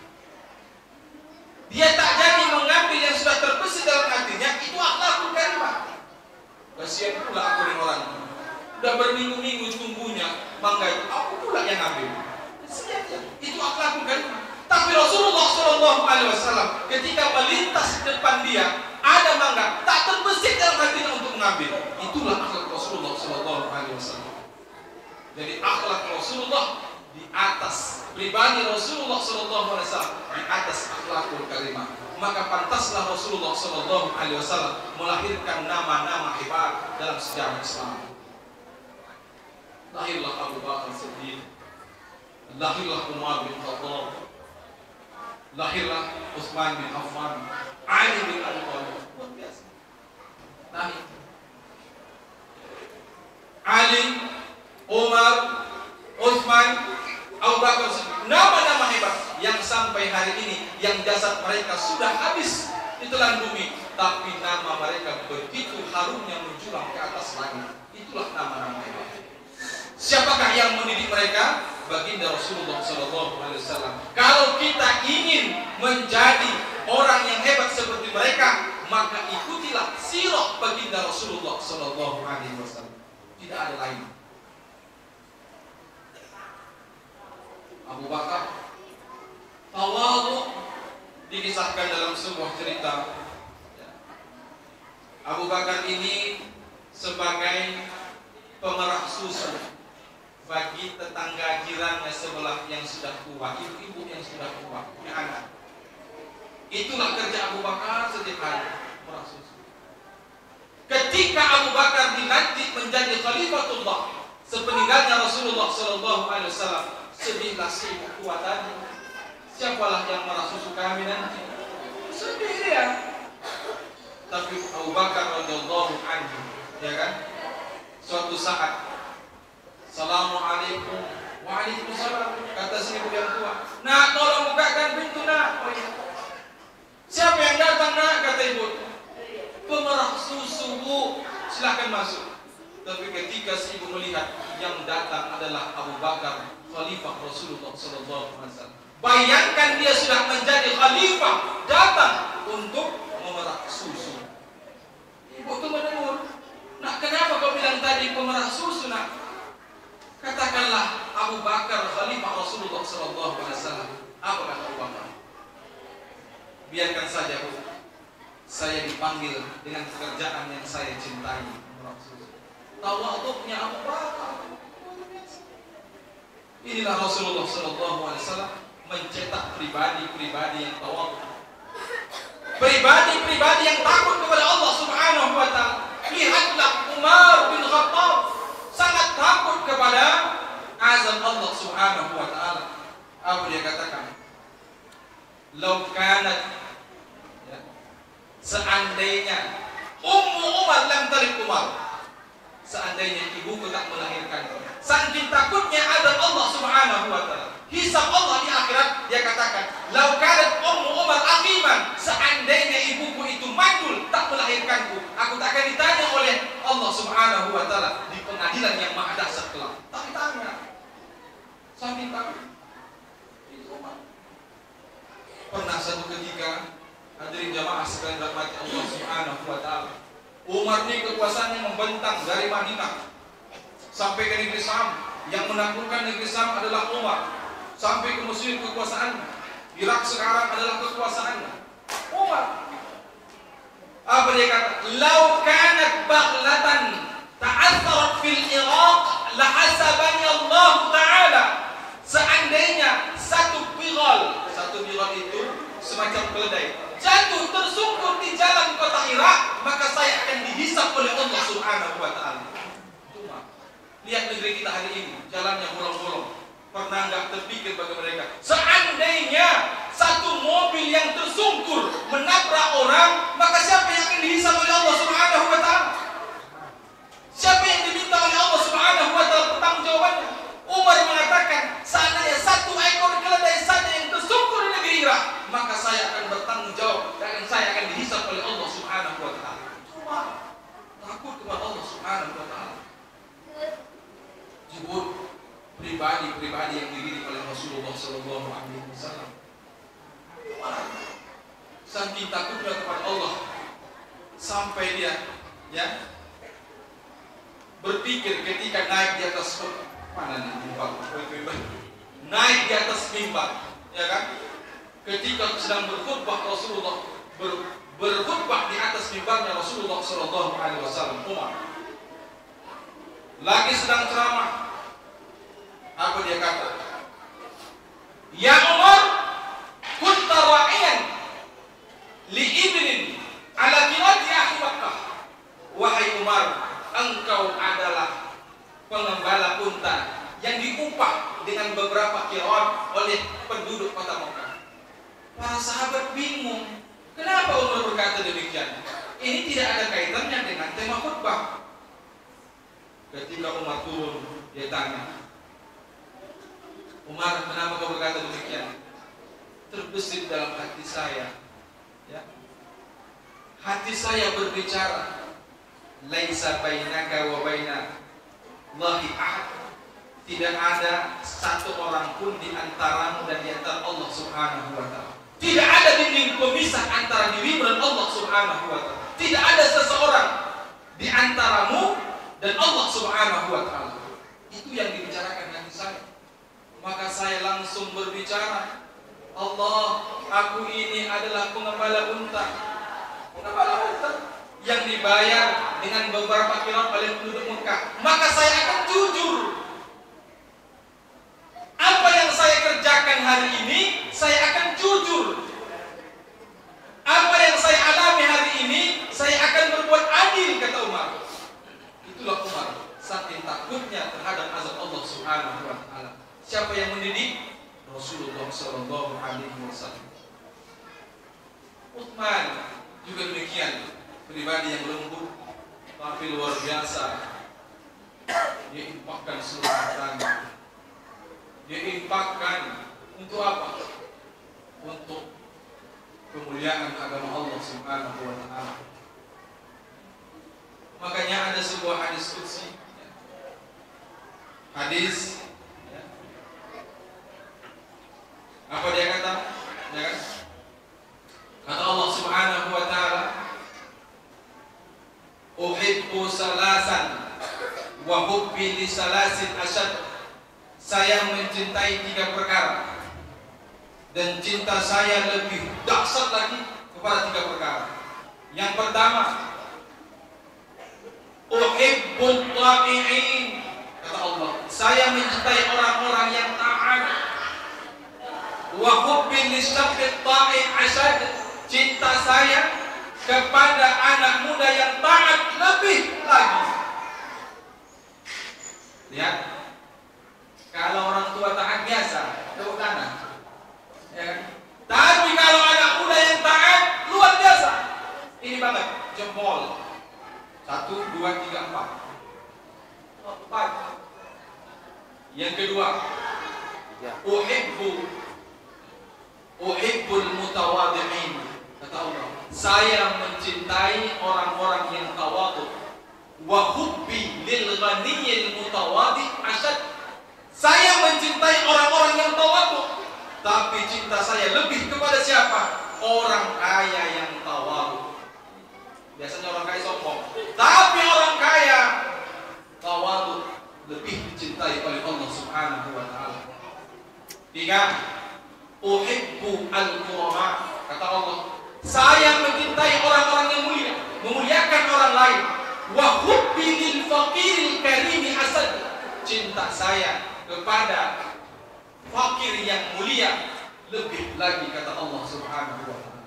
Dia tak jadi mengambil yang sudah terbesit dalam hatinya. Itu akhlakul karimah. Kasihan pula aku dengan orang, udah berminggu-minggu tunggunya mangga itu, aku pula yang ambil. Itu akhlakul karimah. Tapi Rasulullah Shallallahu Alaihi Wasallam ketika melintas di depan dia ada mangga, tak terbesit dalam hatinya untuk mengambil. Itulah akhlak Rasulullah Shallallahu Alaihi Wasallam. Jadi akhlak Rasulullah di atas pribadi Rasulullah Shallallahu Alaihi Wasallam, di atas akhlakul karimah. Maka pantaslah Rasulullah Shallallahu Alaihi Wasallam melahirkan nama-nama hebat dalam sejarah Islam. Lahirlah Abu Bakar Siddiq, lahirlah Umar bin Khattab, lahirlah Utsman bin Affan, Ali bin Abi Thalib. Luar biasa. Lahir Ali, Umar, Utsman, Abu Bakar Siddiq, nama-nama hebat yang sampai hari ini yang jasad mereka sudah habis ditelan bumi, tapi nama mereka begitu harumnya menjulang ke atas langit. Itulah nama-nama hebat. Siapakah yang mendidik mereka? Baginda Rasulullah Sallallahu Alaihi Wasallam. Kalau kita ingin menjadi orang yang hebat seperti mereka, maka ikutilah sirah baginda Rasulullah Sallallahu Alaihi Wasallam. Tidak ada lain. Abu Bakar tawadhu dikisahkan dalam sebuah cerita. Abu Bakar ini sebagai pemerah susu bagi tetangga jirannya sebelah yang sudah tua, ibu-ibu yang sudah tua, punya anak. Itulah kerja Abu Bakar setiap hari, merah susu. Ketika Abu Bakar dilantik menjadi Khalifatullah sepeninggalnya Rasulullah Sallallahu Alaihi Wasallam, sedihlah si ibu tua tadi. Siapalah yang merah susu kami nanti? Sedih dia. Tapi Abu Bakar radhiyallahu anhu, ya kan? Suatu saat, Assalamualaikum. Waalaikumsalam. Kata si ibu yang tua, nak, tolong bukakan pintu, nak. Oh iya. Siapa yang datang, nak? Kata ibu. Pemerah susu, Bu. Silahkan masuk. Tapi ketika si ibu melihat yang datang adalah Abu Bakar, Khalifah Rasulullah Sallallahu Alaihi Wasallam. Bayangkan dia sudah menjadi khalifah, datang untuk memerah susu. Ibu itu menegur, nak, kenapa kau bilang tadi pemerah susu, nak? Katakanlah Abu Bakar Khalifah Rasulullah Sallallahu Alaihi Wasallam. Apa kata Abu Bakar? Biarkan saja, Bu. Saya dipanggil dengan pekerjaan yang saya cintai. Tawaduknya Abu Bakar. Inilah Rasulullah Sallallahu Alaihi Wasallam mencetak pribadi-pribadi yang tawaduk, pribadi-pribadi yang takut kepada Allah Subhanahu Wa Taala. Lihatlah Umar bin Khattab, sangat takut kepada azab Allah Subhanahu Wa Taala. Apa dia katakan? Lau kanat, ya, seandainya Ummu Umar lam talib Umar, seandainya ibuku tak melahirkan, saking takutnya azab Allah Subhanahu Wa Taala, hisab Allah di akhirat. Dia katakan, lau kanat Ummu Umar aqiman, seandainya ibuku itu mandul tak melahirkanku, aku tak akan ditanya oleh Allah Subhanahu Wa Taala di pengadilan pengadilan yang maha dahsyat kelak. Tapi tanya, saking takut itu Umar. Pernah satu ketika, hadirin jamaah sekalian rahmati Allah Subhanahu wa taala, Umar ini kekuasaannya membentang dari Madinah sampai ke negeri Syam. Yang menaklukkan negeri Syam adalah Umar. Sampai ke Mesir kekuasaannya. Irak sekarang adalah kekuasaannya Umar. Apa dia kata? Lau kanat baghlatan ta'atharat fil Iraq lahasabani Allah Ta'ala. Seandainya satu bighal itu semacam keledai jatuh tersungkur di jalan kota Irak, maka saya akan dihisap oleh Allah Subhanahu wa taala. Lihat negeri kita hari ini, jalannya bolong-bolong. Pernah nggak terpikir bagi mereka, seandainya satu mobil yang tersungkur menabrak orang, maka siapa yang akan dihisap oleh Allah Subhanahu wa taala? Siapa yang diminta oleh Allah Subhanahu wa taala pertanggungjawabannya? Umar mengatakan, seandainya satu ekor keledai saja yang tersungkur di negeri Irak, maka saya akan bertanggung jawab dan saya akan dihisap oleh Allah Subhanahu wa taala. Umar takut kepada Allah Subhanahu wa taala. Jujur pribadi-pribadi yang dididik oleh Rasulullah Sallallahu Alaihi Wasallam. Saking takutnya kepada Allah sampai dia berpikir ketika naik di atas naik di atas mimbar, ya kan? Ketika sedang berkhutbah Rasulullah berkhutbah di atas mimbarnya Rasulullah Sallallahu Alaihi Wasallam, Umar lagi sedang ceramah. Apa dia kata? Ya Umar, kunta ra'iyan li iblin ala qirati ahli Makkah. Wahai Umar, engkau adalah pengembala unta yang diupah dengan beberapa qiraat oleh penduduk kota Makkah. Para sahabat bingung. Kenapa Umar berkata demikian? Ini tidak ada kaitannya dengan tema khutbah. Ketika Umar turun, dia tanya, Umar, kenapa kau berkata demikian? Terbesit dalam hati saya, ya. Hati saya berbicara, laisa bainaka wa baina Allahi ahad. Tidak ada satu orang pun di antaramu dan di antara Allah Subhanahu wa taala. Tidak ada dinding pemisah antara dirimu dan Allah Subhanahu wa taala. Tidak ada seseorang di antaramu dan Allah Subhanahu wa taala. Itu yang dibicarakan hati saya. Maka saya langsung berbicara, Allah, aku ini adalah pengembala unta. Pengembala unta yang dibayar dengan beberapa qiraat oleh penduduk Mekah. Maka saya akan jujur. Apa yang saya kerjakan hari ini, saya akan jujur. Apa yang saya alami hari ini, saya akan berbuat adil, kata Umar. Itulah Umar, saking takutnya terhadap azab Allah Subhanahu wa taala. Siapa yang mendidik? Rasulullah Sallallahu Alaihi Wasallam. Uthman juga demikian, pribadi yang lembut tapi luar biasa. Dia infakkan seluruh hartanya. Dia infakkan untuk apa? Untuk kemuliaan agama Allah Subhanahu wa taala. Makanya ada sebuah hadis qudsi. Hadis apa dia kata? Ya kan? Kata Allah Subhanahu wa taala, "Uhibbu salasan wa hubbi li salasin asyad." Saya mencintai 3 perkara dan cinta saya lebih dahsyat lagi kepada 3 perkara. Yang pertama, uhibbul ta'i'in. Kata Allah, saya mencintai orang-orang yang taat. Wa hubbi lisyabbi ta'i' asyad. Cinta saya kepada anak muda yang taat lebih lagi. Lihat, kalau orang tua taat biasa, tepuk tangan, ya kan? Tapi kalau anak muda yang taat luar biasa, ini banget, jempol. 1, 2, 3, 4. 4. Yang kedua, uhibbul mutawadhi'in. Kata Allah, saya mencintai orang-orang yang tawadhu. Wa hubbi lil ghaniyil mutawadhi asyad. Saya mencintai orang-orang yang tawadhu, tapi cinta saya lebih kepada siapa? Orang kaya yang tawadhu. Biasanya orang kaya sombong, tapi orang kaya tawadhu lebih dicintai oleh Allah Subhanahu wa taala. 3. Uhibbu al-kurama. Kata Allah, saya mencintai orang-orang yang mulia, memuliakan orang lain. Wa hubbi lil faqiril karimi asad. Cinta saya kepada fakir yang mulia lebih lagi, kata Allah Subhanahu wa taala.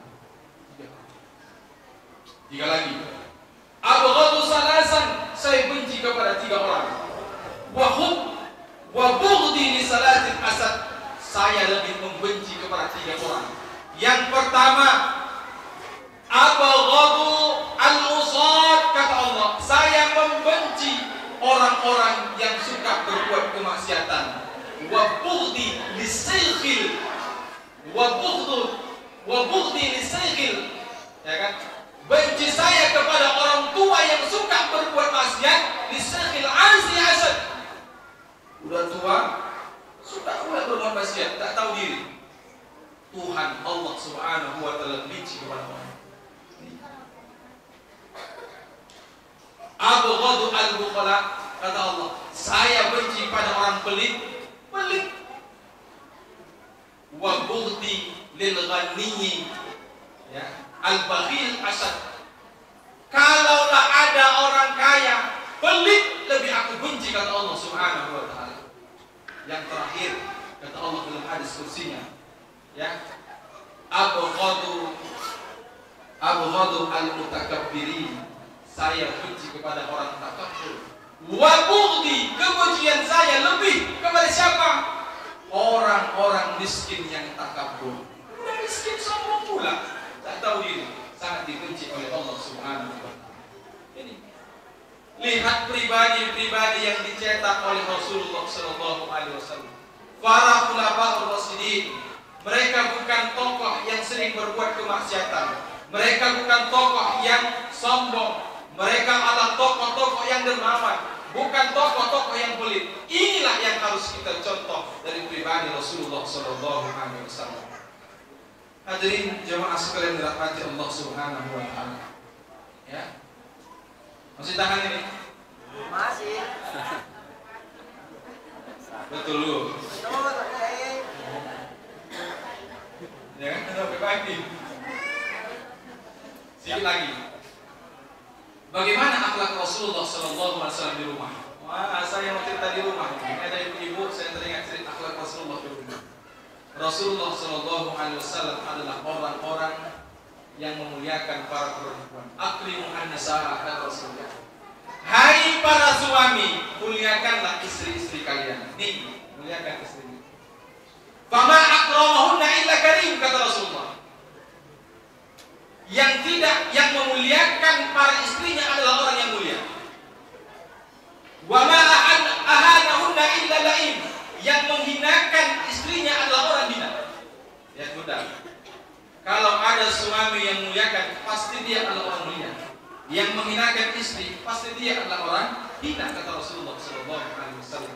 3 lagi. Abghadu salasan, saya benci kepada 3 orang. Wa bughdi li salatin asad, saya lebih membenci kepada 3 orang. Yang pertama, abghadu al-usad, kata Allah, saya membenci orang-orang yang suka berbuat kemaksiatan. Wa bughdi li saykhil, wa bughdi li saykhil, ya kan? Benci saya kepada orang tua yang suka berbuat maksiat, li saykhil asi asad. Udah tua, suka pula berbuat maksiat, tak tahu diri. Tuhan Allah Subhanahu wa taala benci kepada orang. Abghadu al-bukhala, kata Allah, saya benci pada orang pelit. Wa bughdi lil ghaniyyi, ya, al-bakhil asad. Kalaulah ada orang kaya pelit, lebih aku benci, kata Allah Subhanahu wa taala. Yang terakhir, kata Allah dalam hadis kursinya, ya, abghadu al-mutakabbirin, saya benci kepada orang takabbur. Wa bughdi, kebencian saya lebih kepada siapa? Orang-orang miskin yang takabbur. Orang miskin sombong pula, tak tahu diri, sangat dibenci oleh Allah Subhanahu wa taala. Ini lihat pribadi-pribadi yang dicetak oleh Rasulullah sallallahu alaihi wasallam. Para khulafaur rasyidin, mereka bukan tokoh yang sering berbuat kemaksiatan. Mereka bukan tokoh yang sombong. Mereka adalah tokoh-tokoh yang dermawan, bukan tokoh-tokoh yang pelit. Inilah yang harus kita contoh dari pribadi Rasulullah sallallahu alaihi wasallam. Hadirin jemaah sekalian dirahmati Allah Subhanahu wa taala. Ya. Masih tahan ini? Masih. Betul lu. Ya kan, sampai pagi. Sedikit lagi. Bagaimana akhlak Rasulullah sallallahu alaihi wasallam di rumah? Wah, saya mau cerita di rumah. Ini ada ibu-ibu, saya teringat cerita akhlak Rasulullah di rumah. Rasulullah sallallahu alaihi wasallam adalah orang-orang yang memuliakan para perempuan. Akrimu an-nisaa, kata Rasulullah. Hai para suami, muliakanlah istri-istri kalian. Nih, muliakan istri. Fama akramahunna illa karim, kata Rasulullah. Yang memuliakan para istrinya adalah orang yang mulia. Wa ma ahanahunna illa laim, yang menghinakan istrinya adalah orang hina. Ya sudah. Kalau ada suami yang memuliakan, pasti dia adalah orang mulia. Yang menghinakan istri, pasti dia adalah orang hina, kata Rasulullah sallallahu alaihi wasallam.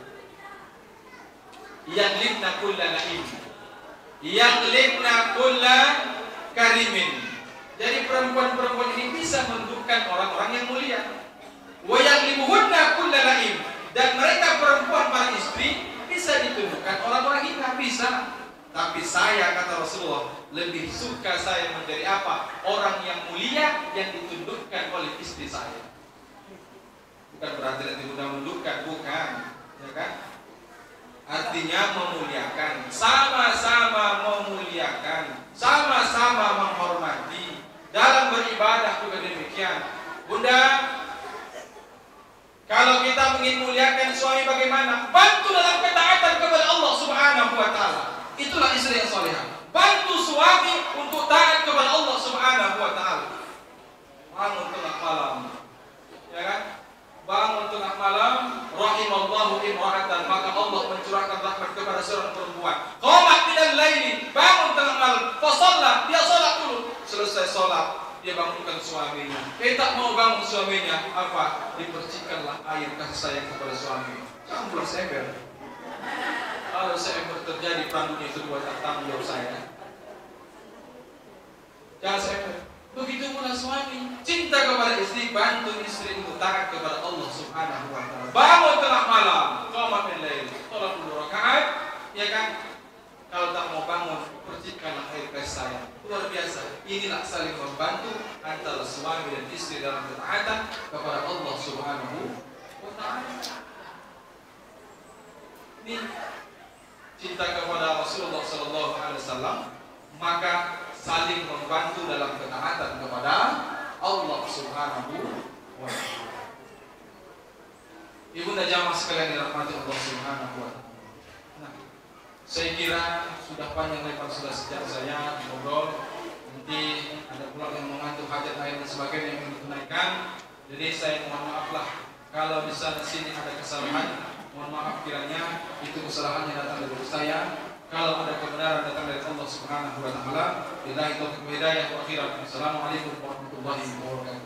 Yaglibna kulla laim, yaglibna kulla karimin. Jadi perempuan-perempuan ini bisa mendudukkan orang-orang yang mulia. Wa yaglibuhunna kulla laim, dan mereka perempuan para istri bisa ditundukkan orang-orang hina, bisa. Tapi saya, kata Rasulullah, lebih suka saya menjadi apa? Orang yang mulia yang ditundukkan oleh istri saya. Bukan berarti nanti mudah mendudukkan, bukan, ya kan? Artinya memuliakan, sama-sama memuliakan, sama-sama menghormati. Dalam beribadah juga demikian. Bunda, kalau kita ingin muliakan suami bagaimana? Bantu dalam ketaatan kepada Allah Subhanahu wa taala. Itulah istri yang salehah. Bantu suami untuk taat kepada Allah Subhanahu wa taala. Bangun tengah malam, ya kan? Bangun tengah malam, rahimallahu imra'atan, maka Allah mencurahkan rahmat kepada seorang perempuan. Qamat minal laili, bangun tengah malam, fa shalla, dia salat dulu. Selesai salat, dia bangunkan suaminya. Tak mau bangun suaminya, apa? Dipercikanlah air kasih sayang kepada suami. Jangan berseber. Kalau seber terjadi perang dunia kedua, tak tanggung jawab saya. Jangan seber. Begitu pula suami, cinta kepada istri, bantu istri untuk taat kepada Allah Subhanahu wa taala. Bangun tengah malam, qiyamul lail, salat 2 rakaat, ya kan? Kalau tak mau bangun, percikanlah air kasih sayang. Luar biasa. Inilah saling membantu antara suami dan istri dalam ketaatan kepada Allah Subhanahu wa taala. Ini cinta kepada Rasulullah sallallahu alaihi wasallam, maka saling membantu dalam ketaatan kepada Allah Subhanahu wa taala. Ibunda jamaah sekalian dirahmati Allah Subhanahu wa taala. Saya kira sudah panjang lebar sudah sejak saya ngobrol. Nanti ada pula yang mengatur hajat air dan sebagainya yang ditunaikan. Jadi saya mohon maaf lah kalau di sana sini ada kesalahan. Mohon maaf kiranya itu kesalahannya datang dari saya. Kalau ada kebenaran datang dari Allah Subhanahu wa taala. Billahi taufiq wal hidayah wa akhiran. Assalamualaikum warahmatullahi wabarakatuh.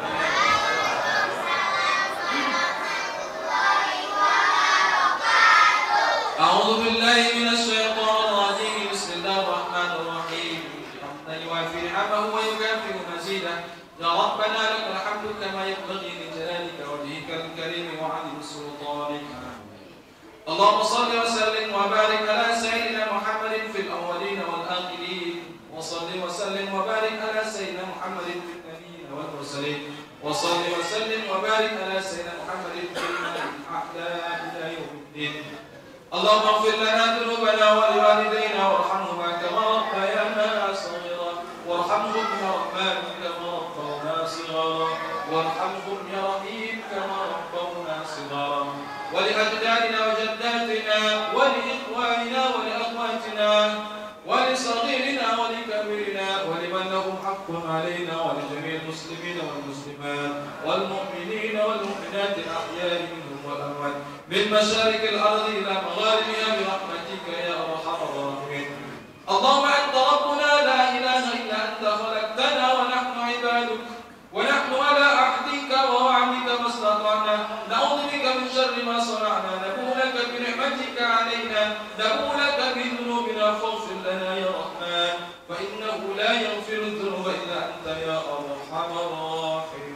أعوذ بالله من الشيطان الرجيم بسم الله الرحمن الرحيم حمدا يوافي نعمه ويكافئ مزيده يا ربنا لك الحمد كما ينبغي لجلالك وجهك الكريم وعظيم سلطانك اللهم صل وسلم وبارك على سيدنا محمد في الأولين والآخرين وصل وسلم وبارك على سيدنا محمد في النبيين والمرسلين وصل وسلم وبارك على سيدنا محمد في الأعلى إلى يوم الدين اللهم اغفر لنا ذنوبنا ولوالدينا وارحمهما كما ربيانا صغيرا وارحمهم يا رحمن كما ربونا صغارا وارحمهم يا رحيم كما ربونا صغارا ولأجدادنا وجداتنا ولإخواننا ولأخواتنا ولصغيرنا ولكبيرنا ولمن لهم حق علينا ولجميع المسلمين والمسلمات والمؤمنين والمؤمنات الأحياء منهم والأموات من مشارق الأرض إلى مغاربها برحمتك يا أرحم الراحمين اللهم أنت ربنا لا إله إلا أنت خلقتنا ونحن عبادك ونحن على عهدك ووعدك ما استطعنا نعوذ بك من شر ما صنعنا نبوء لك بنعمتك علينا نبوء لك بذنوبنا فاغفر لنا يا رحمن فإنه لا يغفر الذنوب إلا أنت يا أرحم الراحمين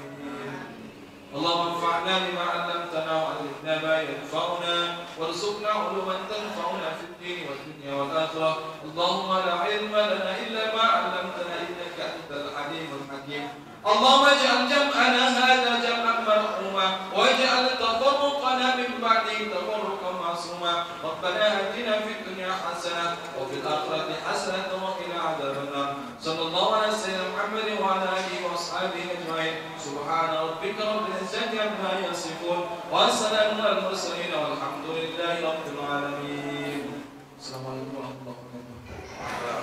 اللهم انفعنا بما علمتنا وعلمنا ما ينفعنا وارزقنا علوما تنفعنا في الدين والدنيا والآخرة اللهم لا علم لنا إلا ما علمتنا إنك أنت العليم الحكيم اللهم اجعل جمعنا هذا جمعا مرحوما واجعل تفرقنا من بعده تفرقا معصوما ربنا آتنا في الدنيا حسنة وفي الآخرة حسنة وقنا عذاب النار صلى الله على سيدنا محمد وعلى آله وأصحابه أجمعين سبحان ربك رب العزة عما يصفون والسلام على المرسلين والحمد لله رب العالمين. السلام عليكم ورحمة الله وبركاته.